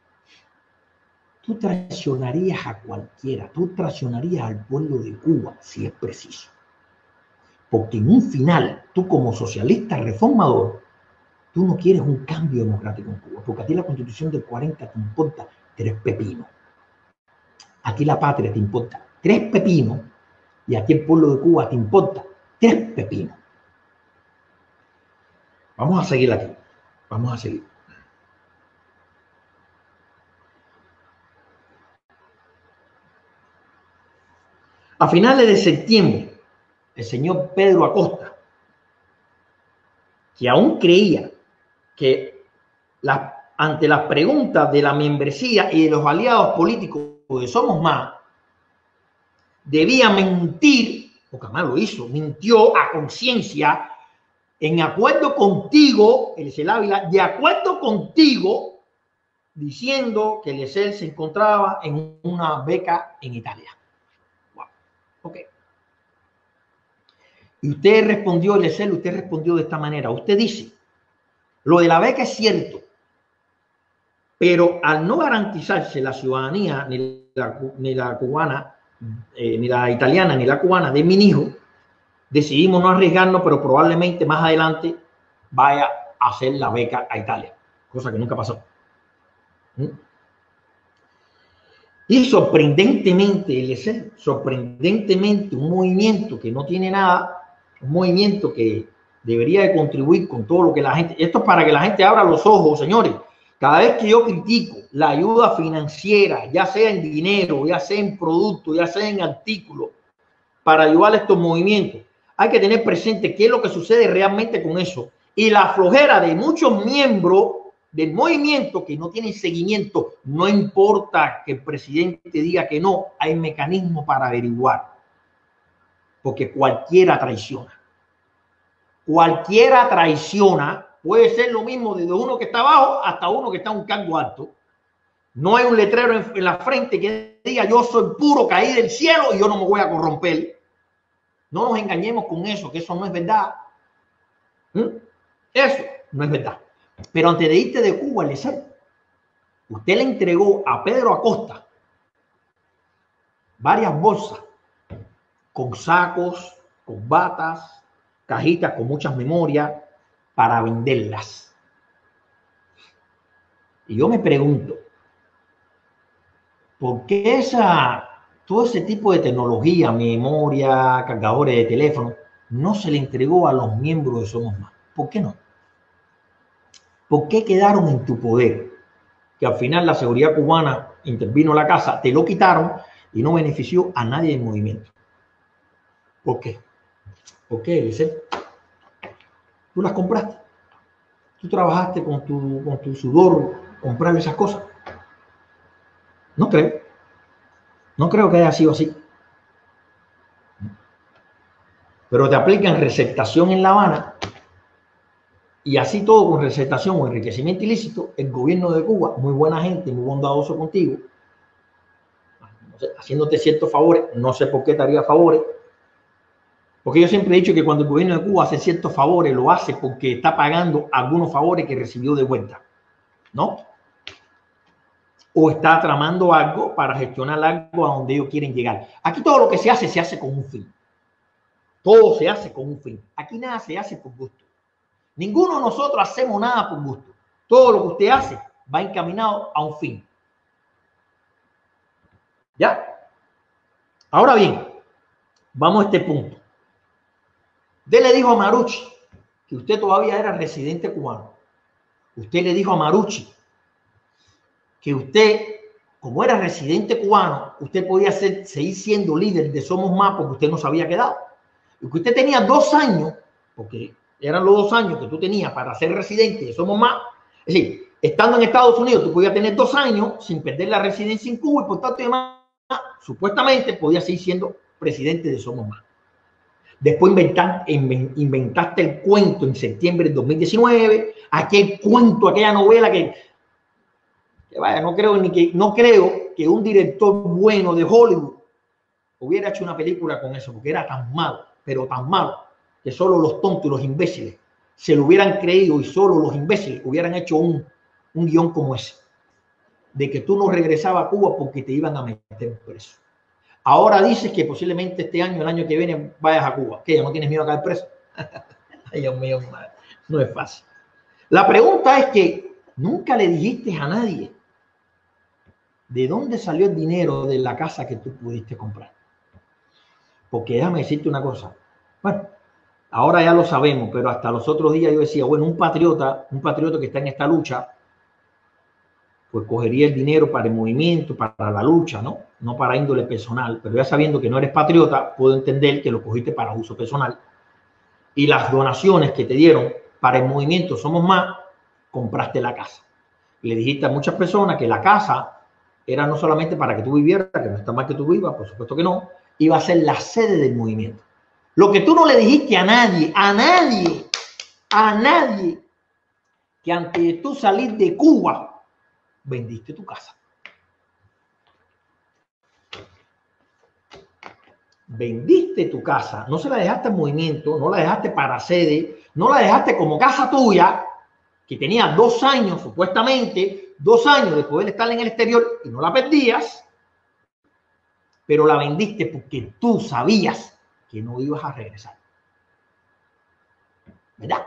Tú traicionarías a cualquiera, tú traicionarías al pueblo de Cuba si es preciso. Porque en un final, tú como socialista reformador, tú no quieres un cambio democrático en Cuba, porque a ti la Constitución del cuarenta te importa tres pepinos. A ti la patria te importa tres pepinos, y a ti el pueblo de Cuba te importa tres pepinos. Vamos a seguir aquí, vamos a seguir. A finales de septiembre, el señor Pedro Acosta, que aún creía que la, ante las preguntas de la membresía y de los aliados políticos de Somos Más, debía mentir, porque además lo hizo, mintió a conciencia, en acuerdo contigo, Eliezer Ávila, de acuerdo contigo, diciendo que Eliezer se encontraba en una beca en Italia. Wow. Ok. Y usted respondió, Eliezer, usted respondió de esta manera. Usted dice, lo de la beca es cierto, pero al no garantizarse la ciudadanía, ni la, ni la cubana, eh, ni la italiana, ni la cubana de mi hijo, decidimos no arriesgarnos, pero probablemente más adelante vaya a hacer la beca a Italia, cosa que nunca pasó. ¿Mm? Y sorprendentemente, Eliezer, sorprendentemente, un movimiento que no tiene nada, un movimiento que debería de contribuir con todo lo que la gente, esto es para que la gente abra los ojos, señores. Cada vez que yo critico la ayuda financiera, ya sea en dinero, ya sea en productos, ya sea en artículos, para ayudar a estos movimientos, hay que tener presente qué es lo que sucede realmente con eso. Y la flojera de muchos miembros del movimiento que no tienen seguimiento, no importa que el presidente diga que no, hay mecanismos para averiguar. Porque cualquiera traiciona. Cualquiera traiciona. Puede ser lo mismo desde uno que está abajo hasta uno que está en un cargo alto. No hay un letrero en, en la frente que diga yo soy puro, caí del cielo y yo no me voy a corromper. No nos engañemos con eso, que eso no es verdad. ¿Mm? Eso no es verdad. Pero antes de irte de Cuba, Eliezer, usted le entregó a Pedro Acosta varias bolsas con sacos, con batas, cajitas con muchas memorias para venderlas. Y yo me pregunto, ¿por qué esa, todo ese tipo de tecnología, memoria, cargadores de teléfono, no se le entregó a los miembros de Somos Más? ¿Por qué no? ¿Por qué quedaron en tu poder? Que al final la seguridad cubana intervino en la casa, te lo quitaron y no benefició a nadie del movimiento. ¿Por qué? ¿Por qué, Eliezer? Tú las compraste. Tú trabajaste con tu, con tu sudor, comprar esas cosas. No creo. No creo que haya sido así. Pero te aplican receptación en La Habana y así todo con receptación o enriquecimiento ilícito. El gobierno de Cuba, muy buena gente, muy bondadoso contigo, haciéndote ciertos favores. No sé por qué te haría favores, porque yo siempre he dicho que cuando el gobierno de Cuba hace ciertos favores, lo hace porque está pagando algunos favores que recibió de vuelta, ¿no? O está tramando algo para gestionar algo a donde ellos quieren llegar. Aquí todo lo que se hace, se hace con un fin. Todo se hace con un fin. Aquí nada se hace por gusto. Ninguno de nosotros hacemos nada por gusto. Todo lo que usted hace va encaminado a un fin. ¿Ya? Ahora bien, Vamos a este punto. Usted le dijo a Marucci que usted todavía era residente cubano. Usted le dijo a Marucci que usted, como era residente cubano, usted podía ser, seguir siendo líder de Somos Más porque usted no se había quedado. Y que usted tenía dos años, porque eran los dos años que tú tenías para ser residente de Somos Más. Es decir, estando en Estados Unidos, tú podías tener dos años sin perder la residencia en Cuba y por tanto, además, supuestamente podías seguir siendo presidente de Somos Más. Después inventaste, inventaste el cuento en septiembre del dos mil diecinueve, aquel cuento, aquella novela que, que vaya, no creo, ni que, no creo que un director bueno de Hollywood hubiera hecho una película con eso, porque era tan malo, pero tan malo, que solo los tontos y los imbéciles se lo hubieran creído y solo los imbéciles hubieran hecho un, un guión como ese, de que tú no regresabas a Cuba porque te iban a meter preso. Ahora dices que posiblemente este año, el año que viene, vayas a Cuba. ¿Qué? ¿Ya no tienes miedo a caer preso? Ay, Dios mío, no es fácil. La pregunta es que nunca le dijiste a nadie de dónde salió el dinero de la casa que tú pudiste comprar. Porque déjame decirte una cosa. Bueno, ahora ya lo sabemos, pero hasta los otros días yo decía, bueno, un patriota, un patriota que está en esta lucha, pues cogería el dinero para el movimiento, para la lucha, ¿no? No para índole personal. Pero ya sabiendo que no eres patriota, puedo entender que lo cogiste para uso personal. Y las donaciones que te dieron para el movimiento Somos Más, compraste la casa. Y le dijiste a muchas personas que la casa era no solamente para que tú vivieras, que no está mal que tú vivas, por supuesto que no, iba a ser la sede del movimiento. Lo que tú no le dijiste a nadie, a nadie, a nadie, que antes de tú salir de Cuba, vendiste tu casa. Vendiste tu casa, no se la dejaste al movimiento, no la dejaste para sede, no la dejaste como casa tuya, que tenía dos años, supuestamente, dos años de poder estar en el exterior y no la perdías, pero la vendiste porque tú sabías que no ibas a regresar. ¿Verdad?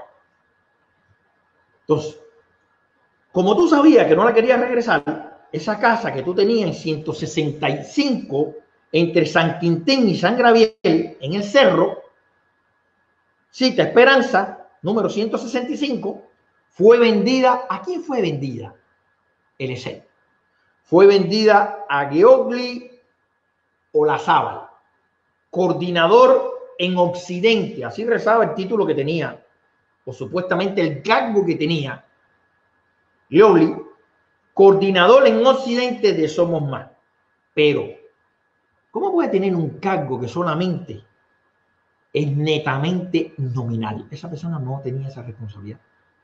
Entonces, como tú sabías que no la querías regresar, esa casa que tú tenías en ciento sesenta y cinco entre San Quintín y San Gabriel, en el cerro, Cita Esperanza, número ciento sesenta y cinco, fue vendida. ¿A quién fue vendida? Eliezer. Fue vendida a Giorgi Olazábal, coordinador en Occidente, así rezaba el título que tenía, o supuestamente el cargo que tenía Giorgi, coordinador en Occidente de Somos Más. Pero, ¿cómo puede tener un cargo que solamente es netamente nominal? Esa persona no tenía esa responsabilidad.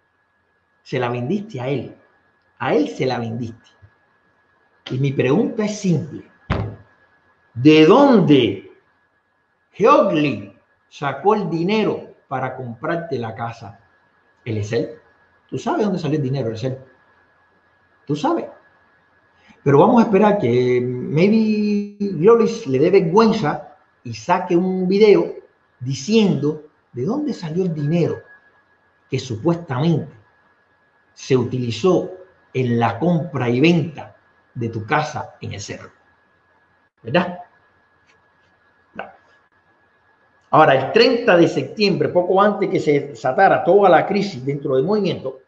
Se la vendiste a él. A él se la vendiste. Y mi pregunta es simple. ¿De dónde Giorgi sacó el dinero para comprarte la casa? Eliezer. ¿Tú sabes dónde salió el dinero, Eliezer? ¿Tú sabes? Pero vamos a esperar que maybe Giorgi le dé vergüenza y saque un video diciendo de dónde salió el dinero que supuestamente se utilizó en la compra y venta de tu casa en el cerro. ¿Verdad? No. Ahora, el treinta de septiembre, poco antes que se desatara toda la crisis dentro del movimiento,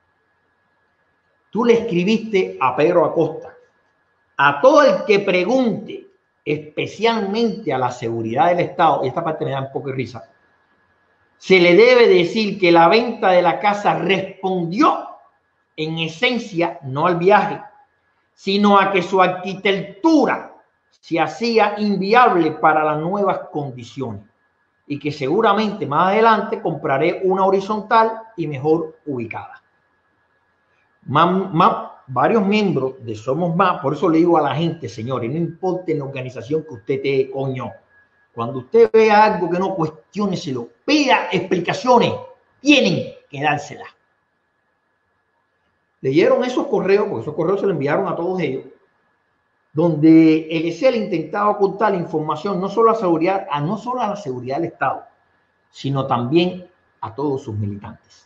tú le escribiste a Pedro Acosta, a todo el que pregunte, especialmente a la seguridad del Estado, y esta parte me da un poco de risa, se le debe decir que la venta de la casa respondió en esencia no al viaje, sino a que su arquitectura se hacía inviable para las nuevas condiciones y que seguramente más adelante compraré una horizontal y mejor ubicada. Más, más, varios miembros de Somos Más, por eso le digo a la gente, señores, no importa en la organización que usted te coño, cuando usted vea algo que no, cuestióneselo, pida explicaciones, tienen que dárselas. Leyeron esos correos, porque esos correos se los enviaron a todos ellos, donde Eliezer intentaba ocultar la información no solo a, seguridad, a no solo a la seguridad del Estado, sino también a todos sus militantes.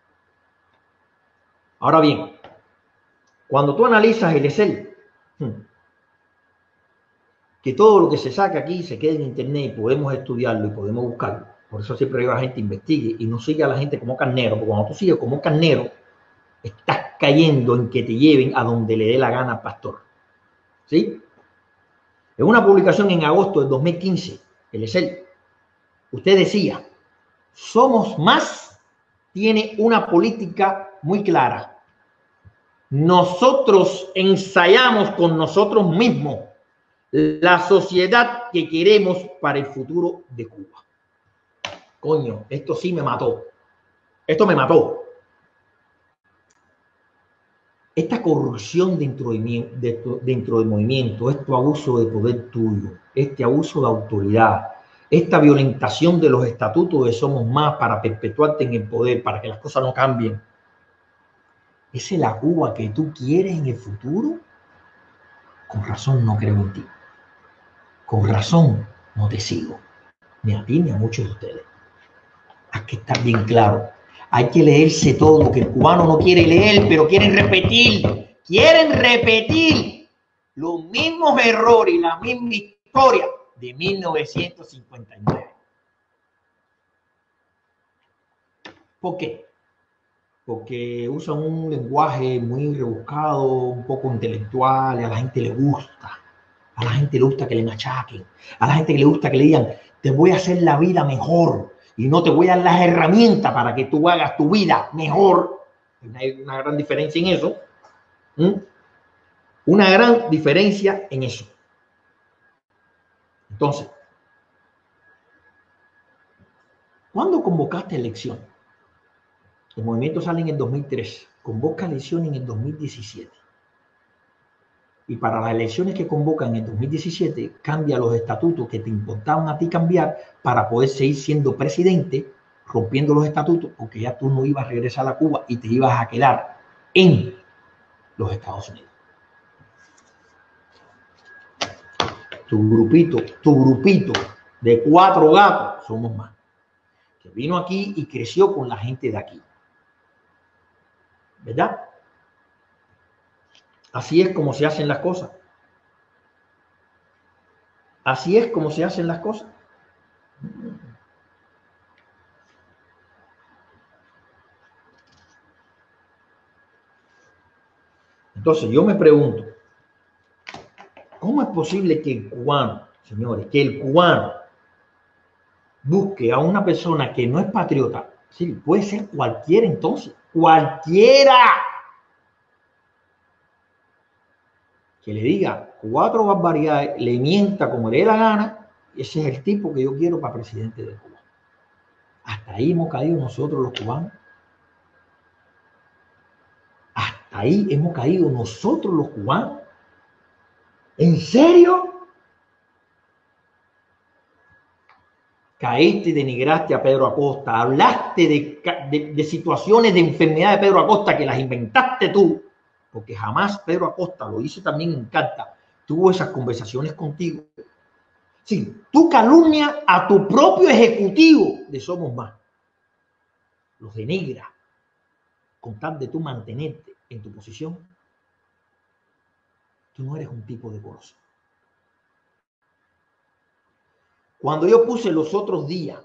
Ahora bien, cuando tú analizas Eliezer, que todo lo que se saca aquí se quede en internet y podemos estudiarlo y podemos buscarlo. Por eso siempre digo a la gente investigue y no siga a la gente como carnero, porque cuando tú sigues como carnero, estás cayendo en que te lleven a donde le dé la gana al pastor. ¿Sí? En una publicación en agosto del dos mil quince, el E S E L, usted decía, Somos Más tiene una política muy clara. Nosotros ensayamos con nosotros mismos la sociedad que queremos para el futuro de Cuba. Coño, esto sí me mató. Esto me mató. Esta corrupción dentro, de, de, dentro del movimiento, este abuso de poder tuyo, este abuso de autoridad, esta violentación de los estatutos de Somos Más para perpetuarte en el poder, para que las cosas no cambien, ¿esa es la Cuba que tú quieres en el futuro? Con razón no creo en ti. Con razón no te sigo. Ni a ti ni a muchos de ustedes. Hay que estar bien claro. Hay que leerse todo, que el cubano no quiere leer, pero quieren repetir. Quieren repetir los mismos errores y la misma historia de mil novecientos cincuenta y nueve. ¿Por qué? Porque usan un lenguaje muy rebuscado, un poco intelectual, y a la gente le gusta. A la gente le gusta que le machaquen. A la gente le gusta que le digan, te voy a hacer la vida mejor y no te voy a dar las herramientas para que tú hagas tu vida mejor. Hay una gran diferencia en eso. ¿Mm? Una gran diferencia en eso. Entonces, ¿cuándo convocaste elección? El movimiento sale en el dos mil tres, convoca elección en el dos mil diecisiete. Y para las elecciones que convoca en el dos mil diecisiete, cambia los estatutos que te importaban a ti cambiar para poder seguir siendo presidente, rompiendo los estatutos, porque ya tú no ibas a regresar a Cuba y te ibas a quedar en los Estados Unidos. Tu grupito, tu grupito de cuatro gatos, Somos Más, que vino aquí y creció con la gente de aquí. ¿Verdad? Así es como se hacen las cosas. Así es como se hacen las cosas. Entonces yo me pregunto, ¿cómo es posible que el cubano, señores, que el cubano busque a una persona que no es patriota? Sí, puede ser cualquiera entonces, cualquiera. Que le diga cuatro barbaridades, le mienta como le dé la gana, ese es el tipo que yo quiero para presidente de Cuba. Hasta ahí hemos caído nosotros los cubanos. Hasta ahí hemos caído nosotros los cubanos. ¿En serio? Caíste y denigraste a Pedro Acosta, hablaste de, de, de situaciones de enfermedad de Pedro Acosta que las inventaste tú, porque jamás Pedro Acosta, lo hizo también en carta, tuvo esas conversaciones contigo. Sí, tú calumnias a tu propio ejecutivo de Somos Más. Los denigras con tal de tú mantenerte en tu posición. Tú no eres un tipo decoroso. Cuando yo puse los otros días,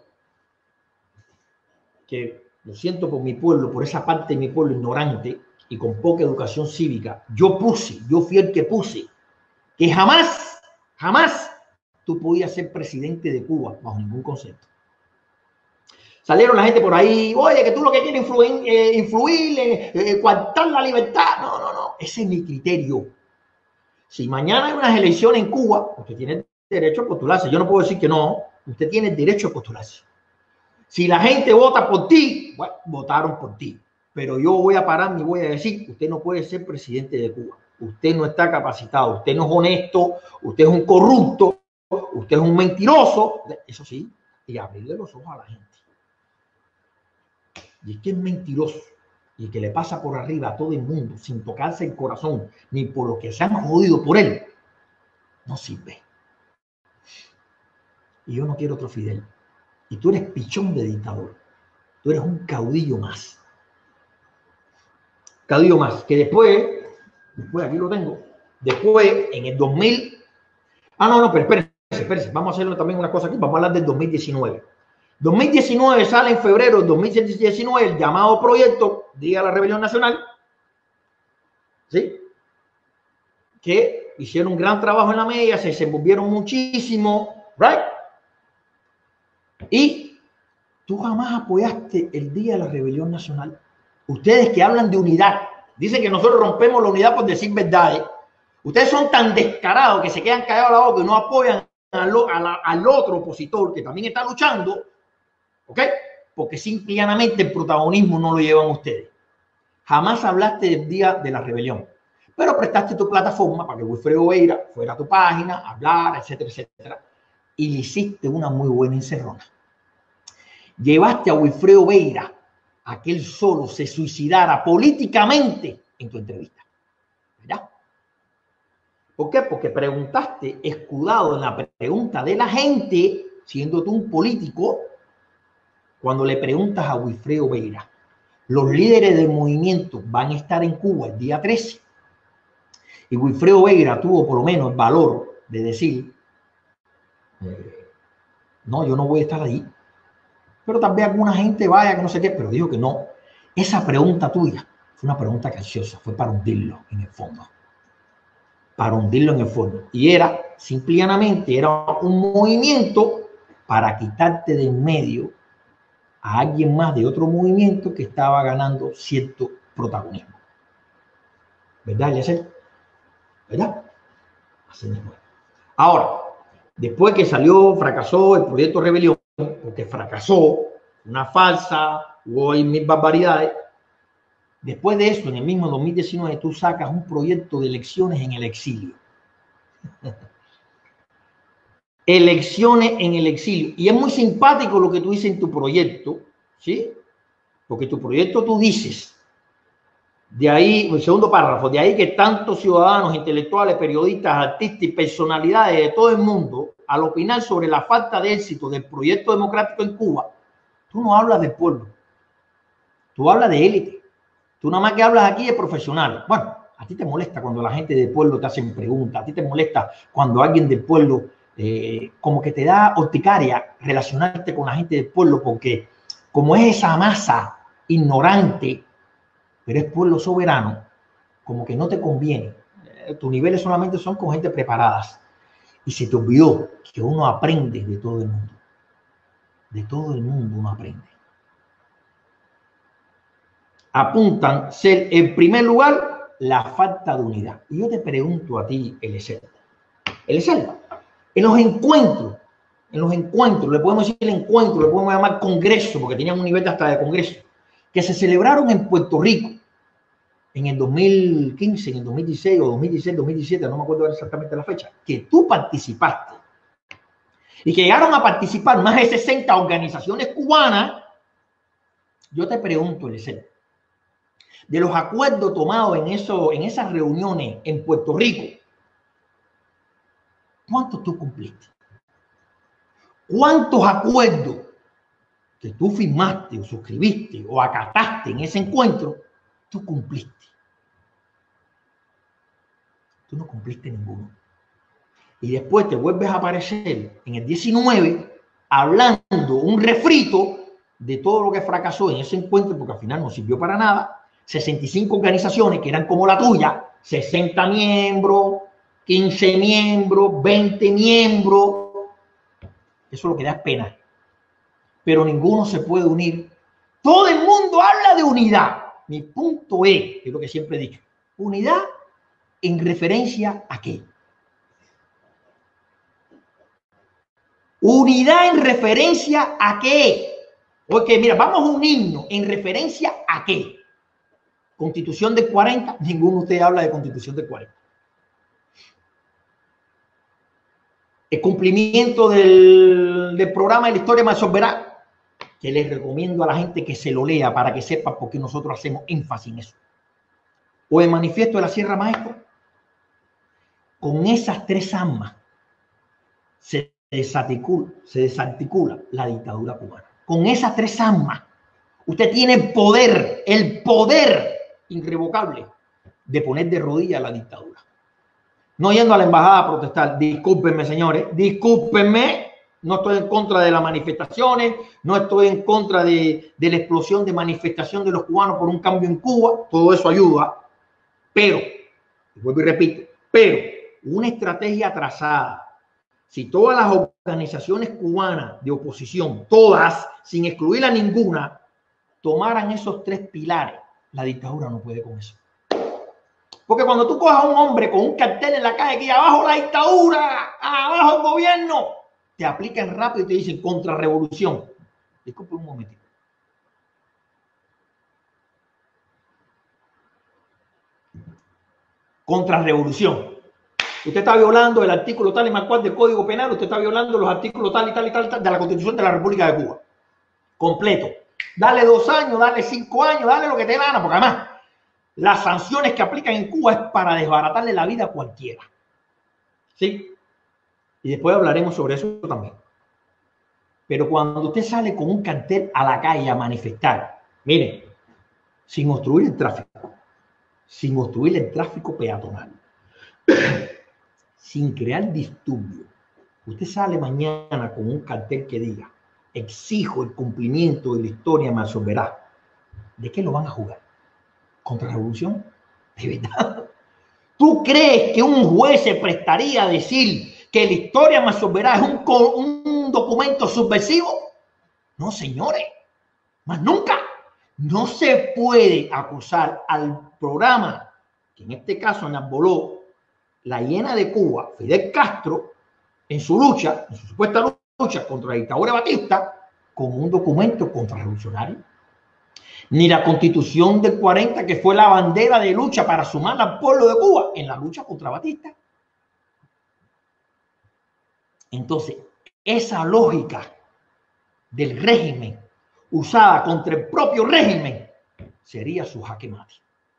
que lo siento por mi pueblo, por esa parte de mi pueblo ignorante y con poca educación cívica, yo puse, yo fui el que puse, que jamás, jamás tú podías ser presidente de Cuba bajo ningún concepto. Salieron la gente por ahí, oye, que tú lo que quieres influir, eh, influir eh, eh, coartar la libertad. No, no, no, ese es mi criterio. Si mañana hay unas elecciones en Cuba, usted tiene derecho a postularse. Yo no puedo decir que no, usted tiene derecho a postularse. Si la gente vota por ti, bueno, votaron por ti. Pero yo voy a pararme y voy a decir, usted no puede ser presidente de Cuba. Usted no está capacitado, usted no es honesto, usted es un corrupto, usted es un mentiroso. Eso sí, y abrirle los ojos a la gente. Y es que es mentiroso y que le pasa por arriba a todo el mundo sin tocarse el corazón ni por lo que se han jodido por él, no sirve. Y yo no quiero otro Fidel. Y tú eres pichón de dictador. Tú eres un caudillo más. Caudillo más. Que después, después aquí lo tengo, después en el dos mil, Ah, no, no, pero espérense, espérense. Vamos a hacerlo también una cosa aquí. Vamos a hablar del dos mil diecinueve. dos mil diecinueve sale en febrero del dos mil diecinueve el llamado proyecto Día de la Rebelión Nacional. ¿Sí? Que hicieron un gran trabajo en la media, se desenvolvieron muchísimo, ¿right? Y tú jamás apoyaste el Día de la Rebelión Nacional. Ustedes que hablan de unidad, dicen que nosotros rompemos la unidad por decir verdades. Ustedes son tan descarados que se quedan callados a la boca y no apoyan al, al, al otro opositor que también está luchando, ¿ok? Porque simplemente el protagonismo no lo llevan ustedes. Jamás hablaste del Día de la Rebelión, pero prestaste tu plataforma para que Wilfredo Beira fuera a tu página, hablar, etcétera, etcétera. Y le hiciste una muy buena encerrona. Llevaste a Wilfredo Beira a que él solo se suicidara políticamente en tu entrevista. ¿Verdad? ¿Por qué? Porque preguntaste, escudado en la pregunta de la gente, siendo tú un político, cuando le preguntas a Wilfredo Beira, los líderes del movimiento van a estar en Cuba el día trece. Y Wilfredo Beira tuvo por lo menos el valor de decir, eh, no, yo no voy a estar ahí. Pero tal vez alguna gente vaya, que no sé qué, pero dijo que no. Esa pregunta tuya fue una pregunta capciosa, fue para hundirlo en el fondo. Para hundirlo en el fondo. Y era, simplemente, era un movimiento para quitarte de en medio a alguien más de otro movimiento que estaba ganando cierto protagonismo. ¿Verdad, Eliezer? ¿Verdad? Así mismo. Ahora, después que salió, fracasó el proyecto Rebelión, porque fracasó, una falsa, hubo ahí mil barbaridades. Después de eso, en el mismo dos mil diecinueve, tú sacas un proyecto de elecciones en el exilio. Elecciones en el exilio. Y es muy simpático lo que tú dices en tu proyecto, ¿sí? Porque tu proyecto tú dices, de ahí, el segundo párrafo, de ahí que tantos ciudadanos, intelectuales, periodistas, artistas y personalidades de todo el mundo, al opinar sobre la falta de éxito del proyecto democrático en Cuba, tú no hablas del pueblo, tú hablas de élite. Tú nada más que hablas aquí de profesionales. Bueno, a ti te molesta cuando la gente del pueblo te hacen preguntas, a ti te molesta cuando alguien del pueblo eh, como que te da urticaria relacionarte con la gente del pueblo, porque como es esa masa ignorante, pero es pueblo soberano, como que no te conviene. Eh, tus niveles solamente son con gente preparadas. Y se te olvidó que uno aprende de todo el mundo. De todo el mundo uno aprende. Apuntan ser, en primer lugar, la falta de unidad. Y yo te pregunto a ti, Eliezer. Eliezer, en los encuentros, en los encuentros, le podemos decir encuentro, le podemos llamar congreso, porque tenían un nivel hasta de congreso, que se celebraron en Puerto Rico en el dos mil quince, en el dos mil dieciséis o dos mil dieciséis, dos mil diecisiete, no me acuerdo exactamente la fecha, que tú participaste y que llegaron a participar más de sesenta organizaciones cubanas. Yo te pregunto, Eliezer, de los acuerdos tomados en, eso, en esas reuniones en Puerto Rico, ¿cuántos tú cumpliste? ¿Cuántos acuerdos que tú firmaste o suscribiste o acataste en ese encuentro, tú cumpliste? Tú no cumpliste ninguno. Y después te vuelves a aparecer en el diecinueve hablando un refrito de todo lo que fracasó en ese encuentro, porque al final no sirvió para nada. sesenta y cinco organizaciones que eran como la tuya, sesenta miembros, quince miembros, veinte miembros. Eso es lo que da pena. Pero ninguno se puede unir. Todo el mundo habla de unidad. Mi punto es, es lo que siempre he dicho, unidad en referencia a qué. Unidad en referencia a qué. Porque mira, vamos a unirnos en referencia a qué. Constitución del cuarenta, ninguno de ustedes habla de Constitución del cuarenta. El cumplimiento del, del programa de la historia me absorberá, que les recomiendo a la gente que se lo lea para que sepa por qué nosotros hacemos énfasis en eso. O el manifiesto de la Sierra Maestra. Con esas tres armas se desarticula, se desarticula la dictadura cubana. Con esas tres armas usted tiene el poder, el poder irrevocable de poner de rodillas a la dictadura. no yendo a la embajada a protestar. Discúlpenme, señores, discúlpenme. No estoy en contra de las manifestaciones, no estoy en contra de, de la explosión de manifestación de los cubanos por un cambio en Cuba. Todo eso ayuda. Pero, vuelvo y repito, pero una estrategia atrasada. Si todas las organizaciones cubanas de oposición, todas, sin excluir a ninguna, tomaran esos tres pilares, la dictadura no puede con eso. Porque cuando tú cojas a un hombre con un cartel en la calle que abajo la dictadura, abajo el gobierno, te aplican rápido y te dicen contrarrevolución. Disculpe un momentito. Contrarrevolución. Usted está violando el artículo tal y más cual del Código Penal, usted está violando los artículos tal y tal y tal, y tal de la Constitución de la República de Cuba. Completo. Dale dos años, dale cinco años, dale lo que te gana, porque además las sanciones que aplican en Cuba es para desbaratarle la vida a cualquiera. ¿Sí? Y después hablaremos sobre eso también. Pero cuando usted sale con un cartel a la calle a manifestar, miren, sin obstruir el tráfico, sin obstruir el tráfico peatonal, sin crear disturbio, usted sale mañana con un cartel que diga, exijo el cumplimiento de la historia me absolverá. ¿De qué lo van a jugar? ¿Contra revolución? ¿De verdad? ¿Tú crees que un juez se prestaría a decir que la historia me absolverá es un, un documento subversivo? No, señores, más nunca. No se puede acusar al programa, que en este caso enarboló la hiena de Cuba, Fidel Castro, en su lucha, en su supuesta lucha contra la dictadura de Batista, como un documento contrarrevolucionario. Ni la Constitución del cuarenta, que fue la bandera de lucha para sumar al pueblo de Cuba en la lucha contra Batista. Entonces, esa lógica del régimen usada contra el propio régimen sería su jaque mate.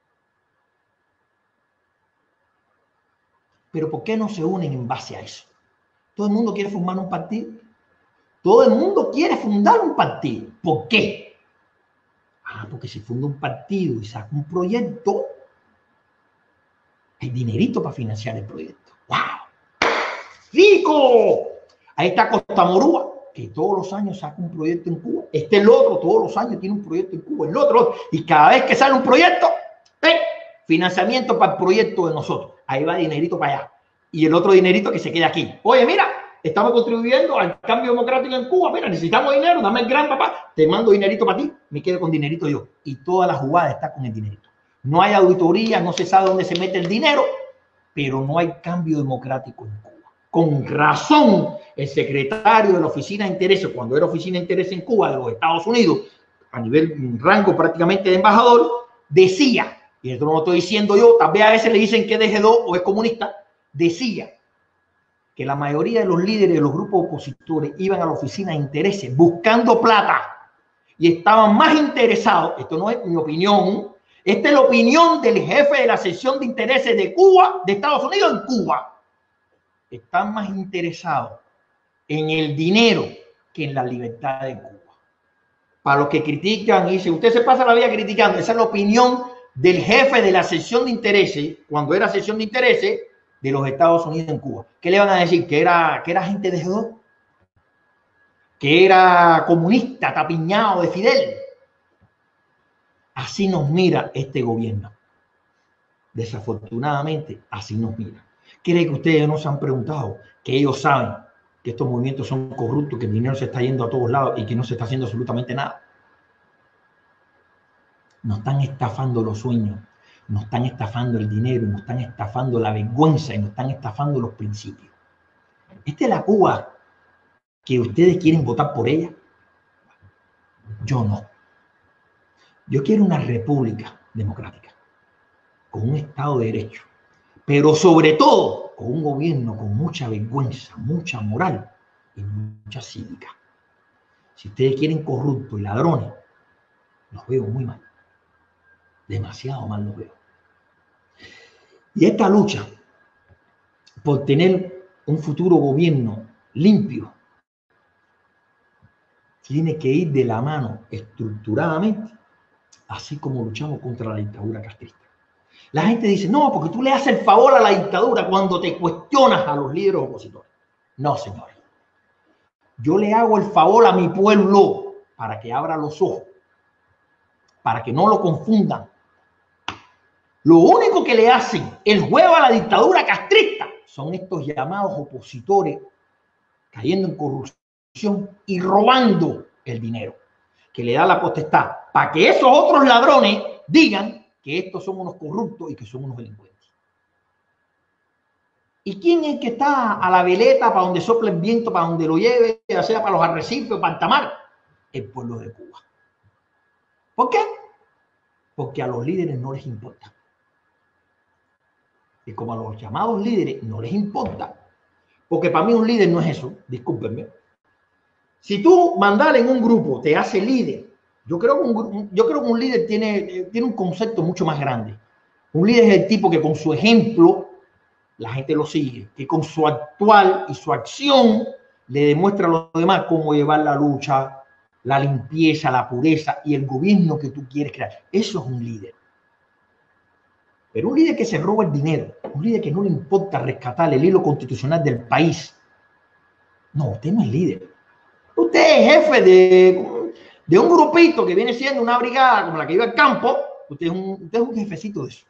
Pero ¿por qué no se unen en base a eso? Todo el mundo quiere formar un partido. Todo el mundo quiere fundar un partido. ¿Por qué? Ah, porque si funda un partido y saca un proyecto, hay dinerito para financiar el proyecto. ¡Wow! ¡Rico! Ahí está Costa Morúa, que todos los años saca un proyecto en Cuba. Este el otro, todos los años tiene un proyecto en Cuba. El otro, y cada vez que sale un proyecto, ¡eh! Financiamiento para el proyecto de nosotros. Ahí va dinerito para allá. Y el otro dinerito que se queda aquí. Oye, mira, estamos contribuyendo al cambio democrático en Cuba. Mira, necesitamos dinero, dame el gran papá. Te mando dinerito para ti, me quedo con dinerito yo. Y toda la jugada está con el dinerito. No hay auditoría, no se sabe dónde se mete el dinero, pero no hay cambio democrático en Cuba. Con razón, el secretario de la Oficina de Intereses, cuando era Oficina de Intereses en Cuba de los Estados Unidos, a nivel rango prácticamente de embajador, decía, y esto no lo estoy diciendo yo, tal vez a veces le dicen que es de G dos o es comunista, decía que la mayoría de los líderes de los grupos opositores iban a la Oficina de Intereses buscando plata y estaban más interesados, esto no es mi opinión, esta es la opinión del jefe de la sección de intereses de Cuba, de Estados Unidos en Cuba, están más interesados en el dinero que en la libertad de Cuba. Para los que critican y dicen, usted se pasa la vida criticando, esa es la opinión del jefe de la sección de intereses, cuando era sección de intereses de los Estados Unidos en Cuba. ¿Qué le van a decir? ¿Que era, que era gente de G dos? ¿Que era comunista, tapiñado de Fidel? Así nos mira este gobierno. Desafortunadamente, así nos mira. ¿Cree que ustedes no se han preguntado que ellos saben que estos movimientos son corruptos, que el dinero se está yendo a todos lados y que no se está haciendo absolutamente nada? Nos están estafando los sueños, nos están estafando el dinero, nos están estafando la vergüenza y nos están estafando los principios. ¿Esta es la Cuba que ustedes quieren votar por ella? Yo no. Yo quiero una república democrática, con un Estado de Derecho, pero sobre todo con un gobierno con mucha vergüenza, mucha moral y mucha cívica. Si ustedes quieren corruptos y ladrones, los veo muy mal. Demasiado mal los veo. Y esta lucha por tener un futuro gobierno limpio tiene que ir de la mano estructuradamente, así como luchamos contra la dictadura castrista. La gente dice, no, porque tú le haces el favor a la dictadura cuando te cuestionas a los líderes opositores. No, señores. Yo le hago el favor a mi pueblo para que abra los ojos, para que no lo confundan. Lo único que le hacen el juego a la dictadura castrista son estos llamados opositores cayendo en corrupción y robando el dinero que le da la potestad para que esos otros ladrones digan que estos son unos corruptos y que son unos delincuentes. ¿Y quién es que está a la veleta para donde sople el viento, para donde lo lleve, ya sea para los arrecifes, para Altamar? El pueblo de Cuba. ¿Por qué? Porque a los líderes no les importa. Y como a los llamados líderes no les importa, porque para mí un líder no es eso, discúlpenme. Si tú mandar en un grupo te hace líder, yo creo que un, yo creo que un líder tiene, tiene un concepto mucho más grande. Un líder es el tipo que con su ejemplo la gente lo sigue, que con su actual y su acción le demuestra a los demás cómo llevar la lucha, la limpieza, la pureza y el gobierno que tú quieres crear. Eso es un líder. Pero un líder que se roba el dinero, un líder que no le importa rescatar el hilo constitucional del país, no, usted no es líder. Usted es jefe de, de un grupito que viene siendo una brigada como la que iba al campo. Usted es un, usted es un jefecito de eso.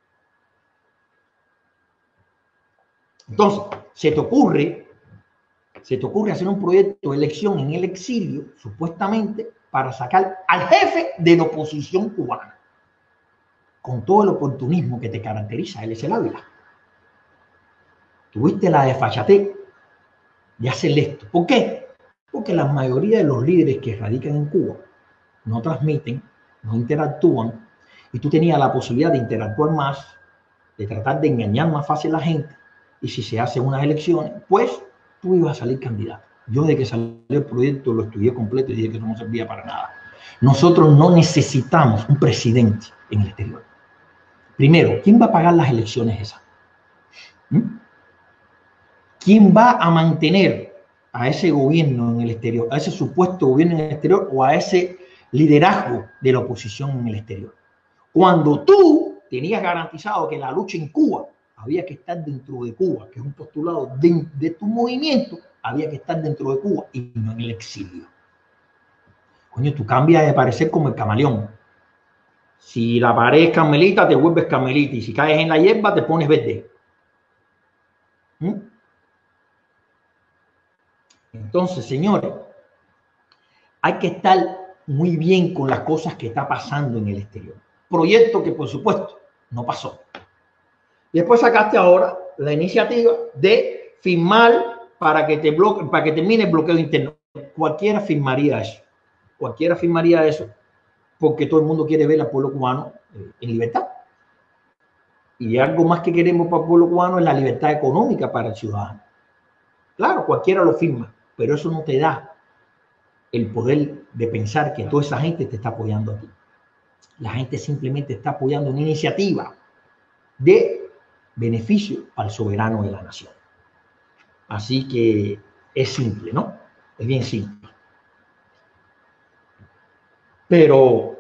Entonces, se te ocurre, se te ocurre hacer un proyecto de elección en el exilio, supuestamente, para sacar al jefe de la oposición cubana, con todo el oportunismo que te caracteriza. Él es el Ávila. Tuviste la desfachatez de hacer esto. ¿Por qué? Porque la mayoría de los líderes que radican en Cuba no transmiten, no interactúan, y tú tenías la posibilidad de interactuar más, de tratar de engañar más fácil a la gente, y si se hacen unas elecciones, pues tú ibas a salir candidato. Yo desde que salió el proyecto lo estudié completo y dije que eso no servía para nada. Nosotros no necesitamos un presidente en el exterior. Primero, ¿quién va a pagar las elecciones esas? ¿Mm? ¿Quién va a mantener a ese gobierno en el exterior, a ese supuesto gobierno en el exterior o a ese liderazgo de la oposición en el exterior? Cuando tú tenías garantizado que la lucha en Cuba había que estar dentro de Cuba, que es un postulado de, de tu movimiento, había que estar dentro de Cuba y no en el exilio. Coño, tú cambias de parecer como el camaleón. Si la pared es carmelita, te vuelves carmelita, y si caes en la hierba, te pones verde. ¿Mm? Entonces, señores, hay que estar muy bien con las cosas que está pasando en el exterior. Proyecto que, por supuesto, no pasó. Y después sacaste ahora la iniciativa de firmar para que te bloque, para que termine el bloqueo interno. Cualquiera firmaría eso. Cualquiera firmaría eso porque todo el mundo quiere ver al pueblo cubano en libertad. Y algo más que queremos para el pueblo cubano es la libertad económica para el ciudadano. Claro, cualquiera lo firma, pero eso no te da el poder de pensar que toda esa gente te está apoyando a ti. La gente simplemente está apoyando una iniciativa de beneficio al soberano de la nación. Así que es simple, ¿no? Es bien simple. Pero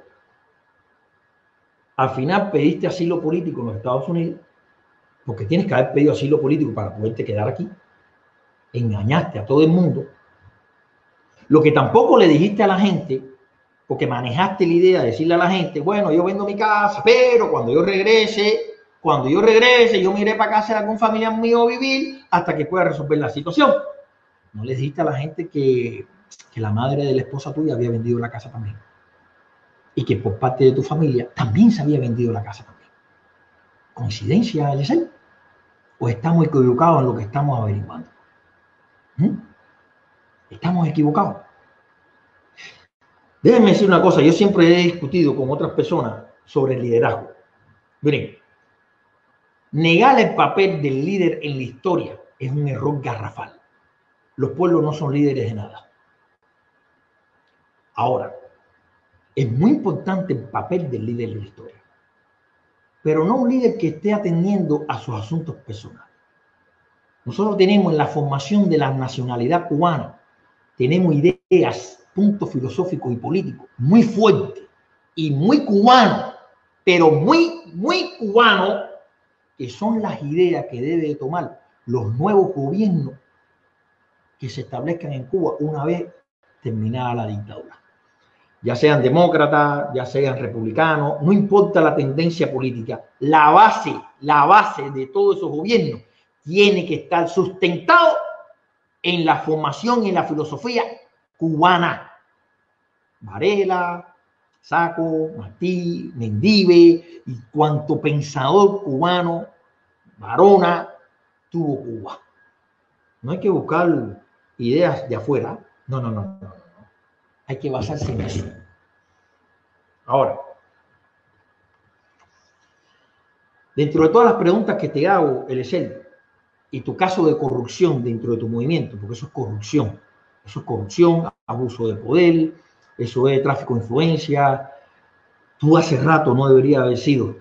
al final pediste asilo político en los Estados Unidos, porque tienes que haber pedido asilo político para poderte quedar aquí. Engañaste a todo el mundo. Lo que tampoco le dijiste a la gente, porque manejaste la idea de decirle a la gente, bueno, yo vendo mi casa, pero cuando yo regrese, cuando yo regrese, yo me iré para casa de algún familiar mío a vivir hasta que pueda resolver la situación. No le dijiste a la gente que, que la madre de la esposa tuya había vendido la casa también. Y que por parte de tu familia también se había vendido la casa también. ¿Coincidencia, Eliezer? ¿O estamos equivocados en lo que estamos averiguando? ¿Mm? Estamos equivocados. Déjenme decir una cosa, yo siempre he discutido con otras personas sobre el liderazgo. Miren, negar el papel del líder en la historia es un error garrafal. Los pueblos no son líderes de nada. Ahora, es muy importante el papel del líder en la historia, pero no un líder que esté atendiendo a sus asuntos personales. Nosotros tenemos en la formación de la nacionalidad cubana, tenemos ideas, puntos filosóficos y políticos muy fuertes y muy cubanos, pero muy, muy cubano, que son las ideas que debe de tomar los nuevos gobiernos que se establezcan en Cuba una vez terminada la dictadura. Ya sean demócratas, ya sean republicanos, no importa la tendencia política, la base, la base de todos esos gobiernos tiene que estar sustentado en la formación y en la filosofía cubana. Varela, Saco, Martí, Mendive y cuanto pensador cubano, Varona, tuvo Cuba. No hay que buscar ideas de afuera. No, no, no, no, no. Hay que basarse en eso. Ahora, dentro de todas las preguntas que te hago, Eliezer, y tu caso de corrupción dentro de tu movimiento, porque eso es corrupción, eso es corrupción, abuso de poder, eso es tráfico de influencia, tú hace rato no deberías haber sido,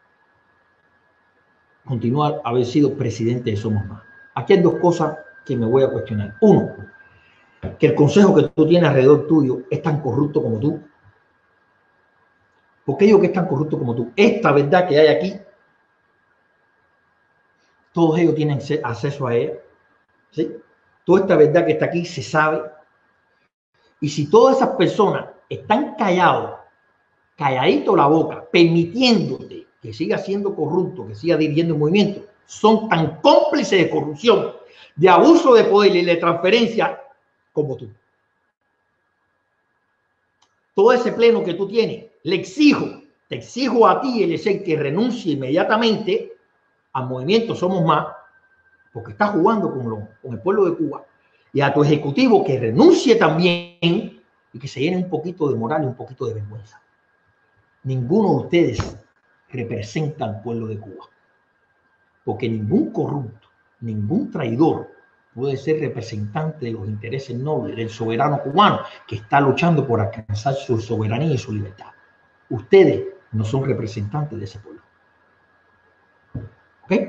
continuar haber sido presidente de Somos Más. Aquí hay dos cosas que me voy a cuestionar. Uno, que el consejo que tú tienes alrededor tuyo es tan corrupto como tú. ¿Por qué digo que es tan corrupto como tú? Esta verdad que hay aquí, todos ellos tienen acceso a ella, ¿sí? Toda esta verdad que está aquí se sabe. Y si todas esas personas están callados, calladito la boca, permitiéndote que siga siendo corrupto, que siga dirigiendo el movimiento, son tan cómplices de corrupción, de abuso de poder y de transferencia como tú. Todo ese pleno que tú tienes, le exijo, te exijo a ti, Eliezer, que renuncie inmediatamente al movimiento Somos Más, porque estás jugando con, lo, con el pueblo de Cuba, y a tu ejecutivo que renuncie también y que se llene un poquito de moral y un poquito de vergüenza. Ninguno de ustedes representa al pueblo de Cuba, porque ningún corrupto, ningún traidor puede ser representante de los intereses nobles del soberano cubano que está luchando por alcanzar su soberanía y su libertad. Ustedes no son representantes de ese pueblo. ¿Ok?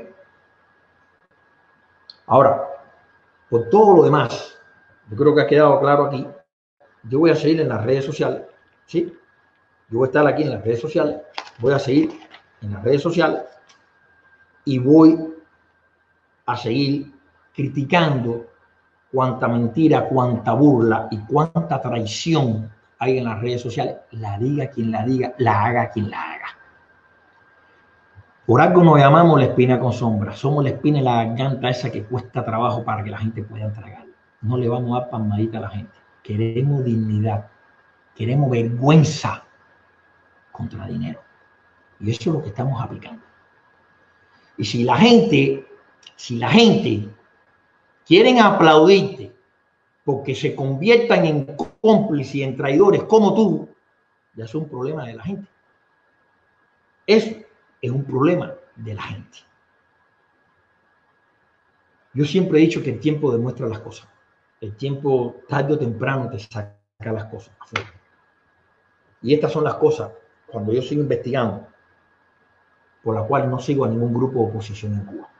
Ahora, por todo lo demás, yo creo que ha quedado claro aquí. Yo voy a seguir en las redes sociales, ¿sí? Yo voy a estar aquí en las redes sociales, voy a seguir en las redes sociales y voy a seguir criticando cuánta mentira, cuánta burla y cuánta traición hay en las redes sociales. La diga quien la diga, la haga quien la haga. Por algo nos llamamos la espina con sombra. Somos la espina y la garganta esa que cuesta trabajo para que la gente pueda tragar. No le vamos a dar palmadita a la gente. Queremos dignidad. Queremos vergüenza contra dinero. Y eso es lo que estamos aplicando. Y si la gente, si la gente quieren aplaudirte porque se conviertan en cómplices y en traidores como tú, ya es un problema de la gente. Eso es un problema de la gente. Yo siempre he dicho que el tiempo demuestra las cosas. El tiempo, tarde o temprano, te saca las cosas afuera. Y estas son las cosas, cuando yo sigo investigando, por la cual no sigo a ningún grupo de oposición en Cuba.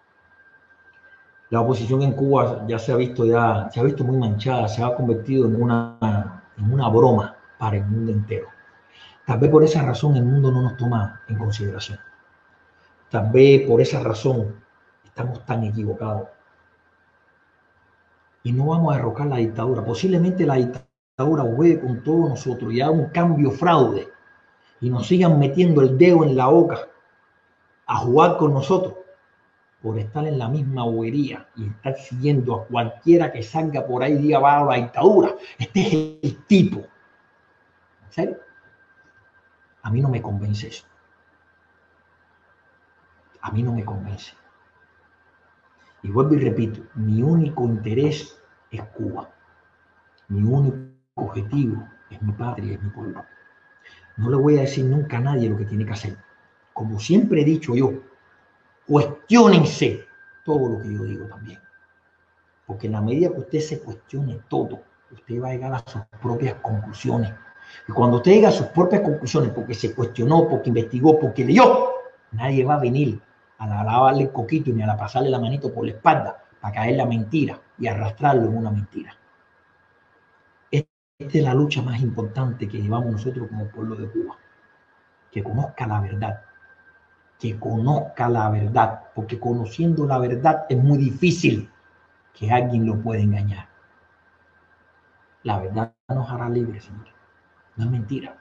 La oposición en Cuba ya se ha visto, ya, se ha visto muy manchada, se ha convertido en una, en una broma para el mundo entero. Tal vez por esa razón el mundo no nos toma en consideración. Tal vez por esa razón estamos tan equivocados. Y no vamos a derrocar la dictadura. Posiblemente la dictadura juegue con todos nosotros y haga un cambio fraude y nos sigan metiendo el dedo en la boca a jugar con nosotros por estar en la misma bobería y estar siguiendo a cualquiera que salga por ahí y diga va a la dictadura. Este es el tipo. ¿En serio? A mí no me convence eso. A mí no me convence. Y vuelvo y repito, mi único interés es Cuba. Mi único objetivo es mi patria, es mi pueblo. No le voy a decir nunca a nadie lo que tiene que hacer. Como siempre he dicho yo, cuestiónense todo lo que yo digo también. Porque en la medida que usted se cuestione todo, usted va a llegar a sus propias conclusiones. Y cuando usted llega a sus propias conclusiones, porque se cuestionó, porque investigó, porque leyó, nadie va a venir a lavarle el coquito ni a pasarle la manito por la espalda para caer la mentira y arrastrarlo en una mentira. Esta es la lucha más importante que llevamos nosotros como pueblo de Cuba. que conozca la verdad, que conozca la verdad, porque conociendo la verdad es muy difícil que alguien lo pueda engañar. La verdad nos hará libres, señor. No es mentira.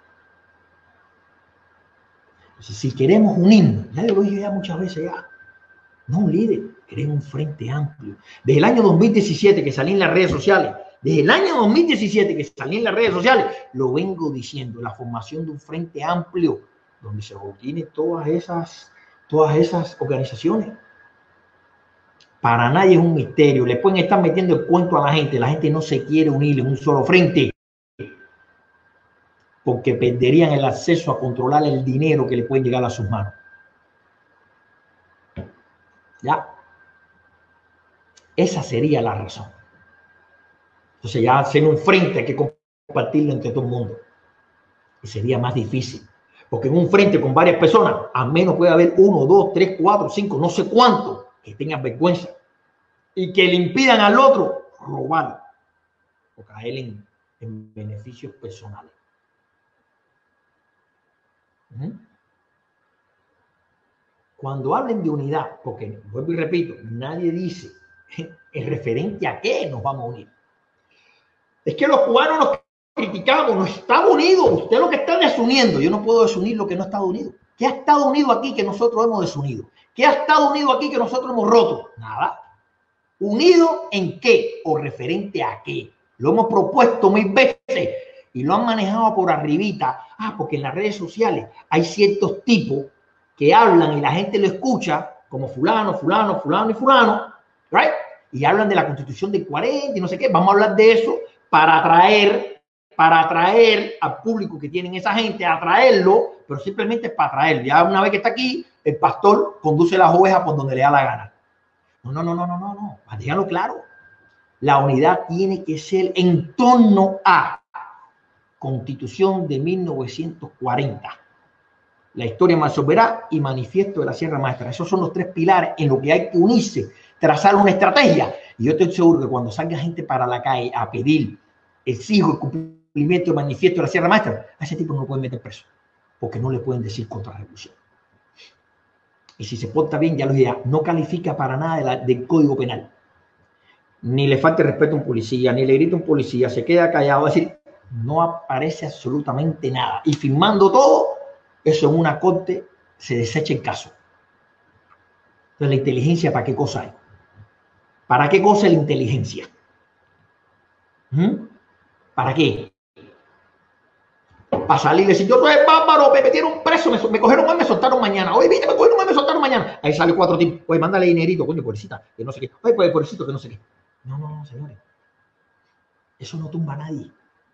Entonces, si queremos unirnos, ya lo he dicho ya muchas veces ya, no un líder, queremos un frente amplio. Desde el año dos mil diecisiete que salí en las redes sociales, desde el año dos mil diecisiete que salí en las redes sociales, lo vengo diciendo, la formación de un frente amplio, donde se aglutinen todas esas, todas esas organizaciones. Para nadie es un misterio, le pueden estar metiendo el cuento a la gente, la gente no se quiere unir en un solo frente, porque perderían el acceso a controlar el dinero que le puede llegar a sus manos. ¿Ya? Esa sería la razón. Entonces ya hacer un frente hay que compartirlo entre todo el mundo. Y sería más difícil. Porque en un frente con varias personas, al menos puede haber uno, dos, tres, cuatro, cinco, no sé cuántos, que tengan vergüenza. Y que le impidan al otro robar o caer en, en beneficios personales. ¿Mm? Cuando hablen de unidad, porque vuelvo y repito, nadie dice en referente a qué nos vamos a unir. Es que los cubanos nos criticamos, no estamos unidos. Usted lo que está desuniendo. Yo no puedo desunir lo que no ha estado unido. ¿Qué ha estado unido aquí que nosotros hemos desunido? ¿Qué ha estado unido aquí que nosotros hemos roto? Nada. ¿Unido en qué? ¿O referente a qué? Lo hemos propuesto mil veces y lo han manejado por arribita. Ah, porque en las redes sociales hay ciertos tipos que hablan y la gente lo escucha, como fulano, fulano, fulano y fulano, ¿right? Y hablan de la Constitución del cuarenta y no sé qué. Vamos a hablar de eso para atraer, para atraer al público que tienen esa gente, atraerlo, pero simplemente es para atraerlo. Ya una vez que está aquí, el pastor conduce las ovejas por donde le da la gana. No, no, no, no, no, no, no. Díganlo claro. La unidad tiene que ser en torno a Constitución de mil novecientos cuarenta. La historia más soberana y manifiesto de la Sierra Maestra. Esos son los tres pilares en los que hay que unirse, trazar una estrategia. Y yo estoy seguro que cuando salga gente para la calle a pedir, exijo el cumplimiento del manifiesto de la Sierra Maestra, a ese tipo no lo pueden meter preso, porque no le pueden decir contrarrevolución. Y si se porta bien, ya lo dirá, no califica para nada de la, del Código Penal. Ni le falta respeto a un policía, ni le grita a un policía, se queda callado, es decir, no aparece absolutamente nada. Y firmando todo, eso en una corte se desecha el caso. Entonces, la inteligencia, ¿para qué cosa hay? ¿Para qué cosa es la inteligencia? ¿Mm? ¿Para qué? Para salir y decir, yo soy bárbaro, me metieron preso, me, me cogieron hoy, me soltaron mañana. Oye, viste, me cogieron hoy, me soltaron mañana. Ahí sale cuatro tipos. Oye, mándale dinerito, coño, pobrecita, que no sé qué. Oye, pues, pobrecito, que no sé qué. No, no, no, señores. Eso no tumba a nadie.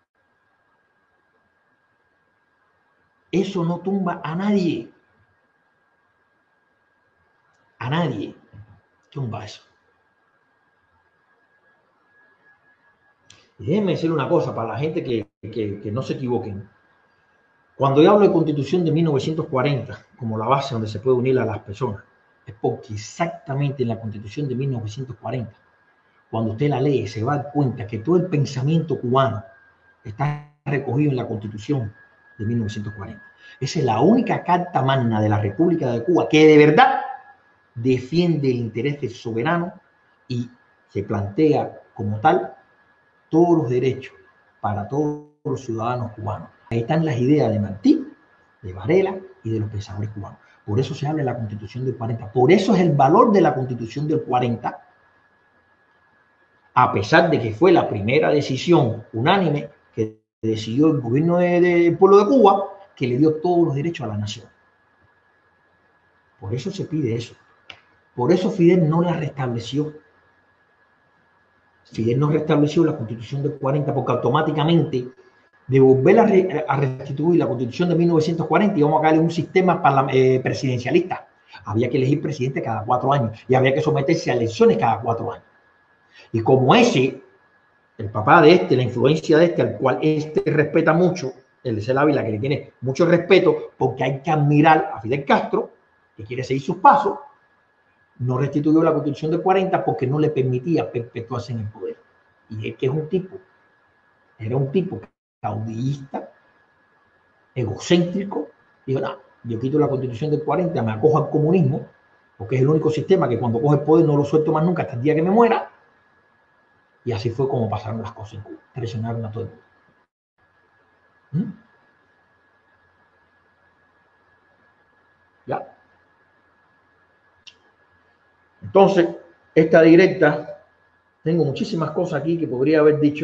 Eso no tumba a nadie. A nadie. Tumba eso. Y déjenme decir una cosa para la gente que, que, que no se equivoquen. Cuando yo hablo de Constitución de mil novecientos cuarenta como la base donde se puede unir a las personas, es porque exactamente en la Constitución de mil novecientos cuarenta, cuando usted la lee, se va a dar cuenta que todo el pensamiento cubano está recogido en la Constitución de mil novecientos cuarenta. Esa es la única carta magna de la República de Cuba que de verdad defiende el interés del soberano y se plantea como tal todos los derechos para todos los ciudadanos cubanos. Ahí están las ideas de Martí, de Varela y de los pensadores cubanos. Por eso se habla de la Constitución del cuarenta. Por eso es el valor de la Constitución del cuarenta, a pesar de que fue la primera decisión unánime que decidió el gobierno de, de, del pueblo de Cuba, que le dio todos los derechos a la nación. Por eso se pide eso. Por eso Fidel no la restableció. Fidel no restableció la Constitución del cuarenta porque automáticamente de volver a, re, a restituir la Constitución de mil novecientos cuarenta y vamos a caer en un sistema eh, presidencialista. Había que elegir presidente cada cuatro años y había que someterse a elecciones cada cuatro años. Y como ese, el papá de este, la influencia de este, al cual este respeta mucho, el de Cel Ávila, que le tiene mucho respeto, porque hay que admirar a Fidel Castro, que quiere seguir sus pasos, no restituyó la Constitución del cuarenta porque no le permitía perpetuarse en el poder. Y es que es un tipo, era un tipo caudillista, egocéntrico, digo, no, yo quito la constitución del cuarenta, me acojo al comunismo, porque es el único sistema que cuando coge el poder no lo suelto más nunca hasta el día que me muera. Y así fue como pasaron las cosas en Cuba. Traicionaron a todo el mundo. ¿Mm? ¿Ya? Entonces, esta directa, tengo muchísimas cosas aquí que podría haber dicho,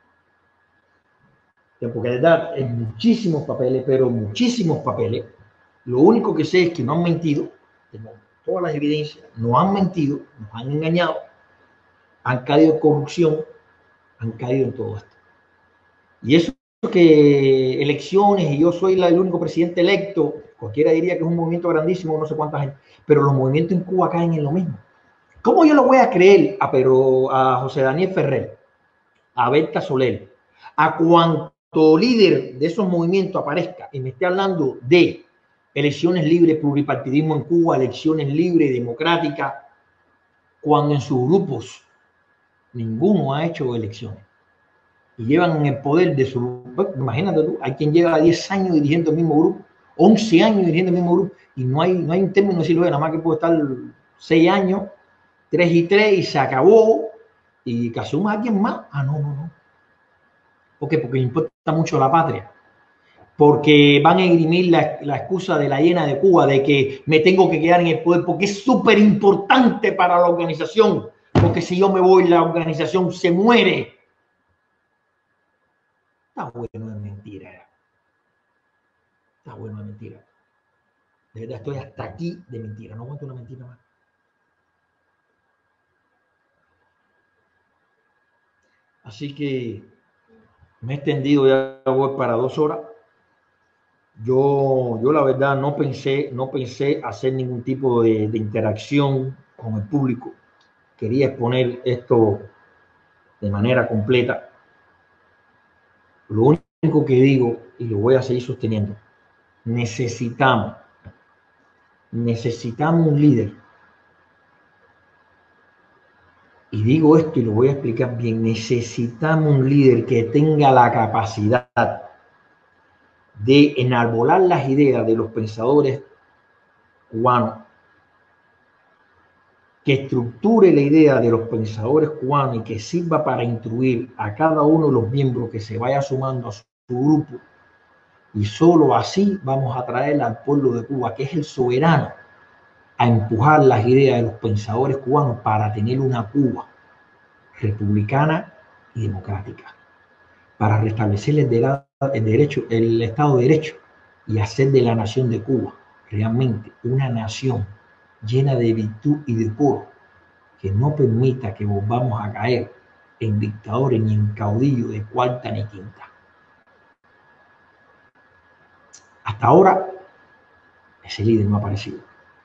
porque de verdad, en muchísimos papeles, pero muchísimos papeles. Lo único que sé es que no han mentido, tengo todas las evidencias, no han mentido, nos han engañado, han caído en corrupción, han caído en todo esto. Y eso que elecciones y yo soy la, el único presidente electo, cualquiera diría que es un movimiento grandísimo, no sé cuánta gente, pero los movimientos en Cuba caen en lo mismo. ¿Cómo yo lo voy a creer a, pero, a José Daniel Ferrer, a Berta Soler, a cuanto líder de esos movimientos aparezca y me esté hablando de elecciones libres, pluripartidismo en Cuba, elecciones libres, democráticas, cuando en sus grupos ninguno ha hecho elecciones y llevan en el poder de su... Imagínate tú, hay quien lleva diez años dirigiendo el mismo grupo, once años dirigiendo el mismo grupo y no hay, no hay un término de decirlo, nada más que puede estar seis años, tres y tres y se acabó y que asuma a alguien más. Ah, no, no, no. ¿Por qué? Porque le importa mucho la patria. Porque van a esgrimir la, la excusa de la llena de Cuba de que me tengo que quedar en el poder porque es súper importante para la organización. Porque si yo me voy, la organización se muere. Está bueno de mentira. Está bueno de mentira. De verdad, estoy hasta aquí de mentira. No aguanto una mentira más. Así que me he extendido, ya voy para dos horas. Yo, yo la verdad no pensé, no pensé hacer ningún tipo de, de interacción con el público. Quería exponer esto de manera completa. Lo único que digo, y lo voy a seguir sosteniendo, necesitamos, necesitamos un líder. Y digo esto y lo voy a explicar bien, necesitamos un líder que tenga la capacidad de enarbolar las ideas de los pensadores cubanos, que estructure la idea de los pensadores cubanos y que sirva para instruir a cada uno de los miembros que se vaya sumando a su grupo. Y solo así vamos a traer al pueblo de Cuba, que es el soberano, a empujar las ideas de los pensadores cubanos para tener una Cuba republicana y democrática, para restablecer el, el derecho, el Estado de Derecho y hacer de la nación de Cuba realmente una nación llena de virtud y decoro, que no permita que volvamos a caer en dictadores ni en caudillos de cuarta ni quinta. Hasta ahora, ese líder no ha aparecido.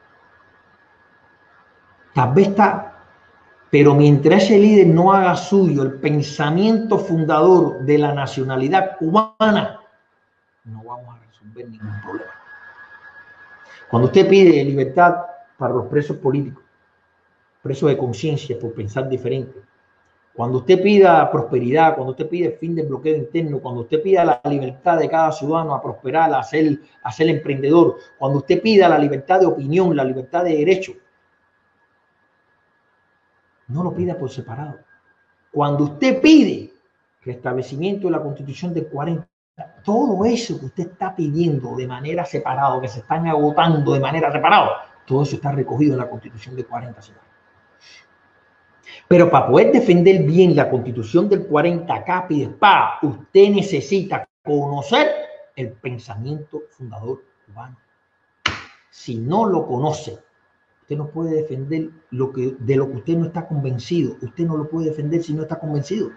Tal vez está, pero mientras ese líder no haga suyo el pensamiento fundador de la nacionalidad cubana, no vamos a resolver ningún problema. Cuando usted pide libertad para los presos políticos, presos de conciencia por pensar diferente, cuando usted pida prosperidad, cuando usted pide el fin del bloqueo interno, cuando usted pida la libertad de cada ciudadano a prosperar, a ser, a ser emprendedor, cuando usted pida la libertad de opinión, la libertad de derecho, no lo pida por separado. Cuando usted pide restablecimiento de la Constitución del cuarenta, todo eso que usted está pidiendo de manera separada, que se están agotando de manera separada, todo eso está recogido en la Constitución del cuarenta, señor. Pero para poder defender bien la Constitución del cuarenta, capa y espada, usted necesita conocer el pensamiento fundador cubano. Si no lo conoce, usted no puede defender lo que, de lo que usted no está convencido. Usted no lo puede defender si no está convencido.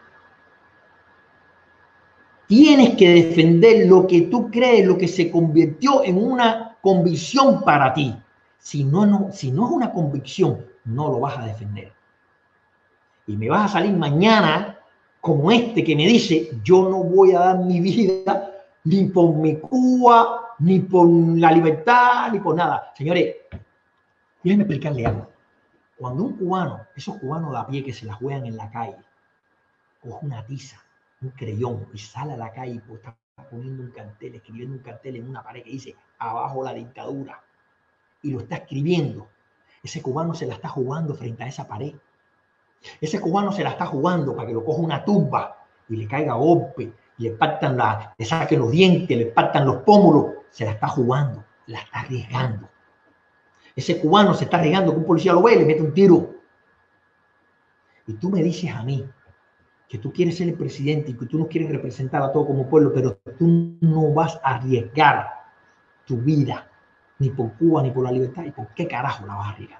Tienes que defender lo que tú crees, lo que se convirtió en una convicción para ti. Si no, no, si no es una convicción, no lo vas a defender. Y me vas a salir mañana como este que me dice, yo no voy a dar mi vida ni por mi Cuba, ni por la libertad, ni por nada. Señores, déjenme explicarle algo. Cuando un cubano, esos cubanos de a pie que se la juegan en la calle, coge una tiza, un creyón y sale a la calle y pues está poniendo un cartel, escribiendo un cartel en una pared que dice abajo la dictadura y lo está escribiendo. Ese cubano se la está jugando frente a esa pared. Ese cubano se la está jugando para que lo coja una tumba y le caiga golpe, y le partan la, le saquen los dientes, le partan los pómulos. Se la está jugando, la está arriesgando. Ese cubano se está arriesgando que un policía lo ve y le mete un tiro. Y tú me dices a mí que tú quieres ser el presidente y que tú no quieres representar a todo como pueblo, pero tú no vas a arriesgar tu vida ni por Cuba ni por la libertad. ¿Y por qué carajo la vas a arriesgar?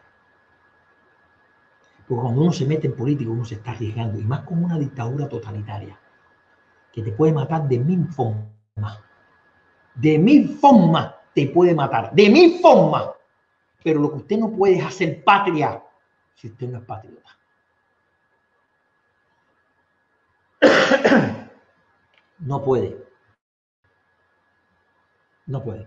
Porque cuando uno se mete en política, uno se está arriesgando, y más con una dictadura totalitaria que te puede matar de mil formas. De mil formas te puede matar, de mil formas. Pero lo que usted no puede es hacer patria si usted no es patriota. No puede. No puede.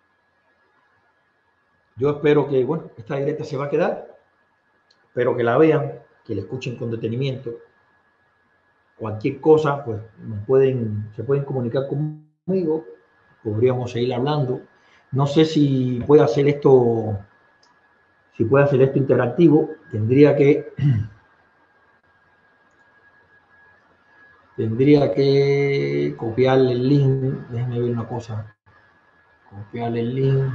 Yo espero que, bueno, esta directa se va a quedar. Espero que la vean, que la escuchen con detenimiento. Cualquier cosa, pues me pueden, se pueden comunicar conmigo. Podríamos seguir hablando. No sé si puede hacer esto, si puede hacer esto interactivo. Tendría que, tendría que copiarle el link. Déjenme ver una cosa. Copiarle el link.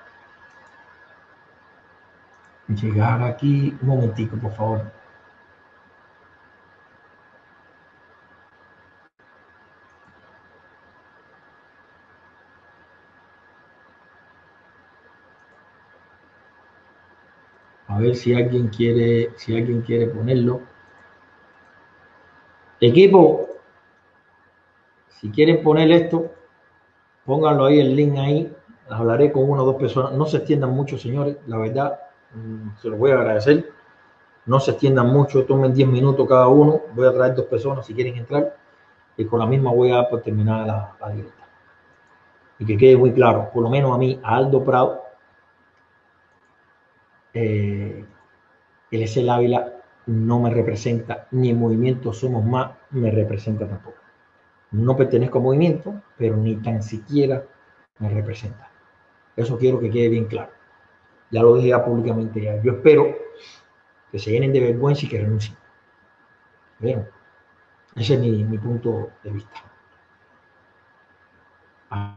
Llegar aquí. Un momentico, por favor. A ver si alguien quiere, si alguien quiere ponerlo. Equipo, si quieren poner esto, pónganlo ahí, el link ahí. Hablaré con una o dos personas. No se extiendan mucho, señores. La verdad, se los voy a agradecer. No se extiendan mucho. Tomen diez minutos cada uno. Voy a traer dos personas si quieren entrar. Y con la misma voy a dar por terminar la, la directa. Y que quede muy claro, por lo menos a mí, a Aldo Prado, eh, el S L Ávila no me representa, ni el movimiento Somos Más me representa tampoco. No pertenezco al movimiento, pero ni tan siquiera me representa. Eso quiero que quede bien claro. Ya lo dije ya públicamente ya. Yo espero que se llenen de vergüenza y que renuncien. ¿Vieron? Ese es mi, mi punto de vista. Ah.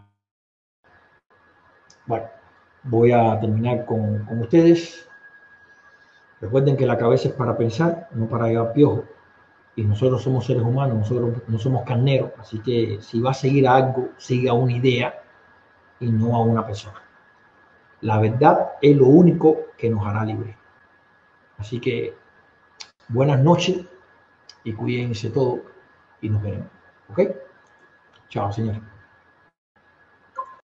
Bueno, voy a terminar con, con ustedes. Recuerden que la cabeza es para pensar, no para llevar piojo. Y nosotros somos seres humanos, nosotros no somos carneros. Así que si va a seguir a algo, siga una idea y no a una persona. La verdad es lo único que nos hará libres. Así que buenas noches y cuídense todo y nos veremos. ¿Ok? Chao, señores.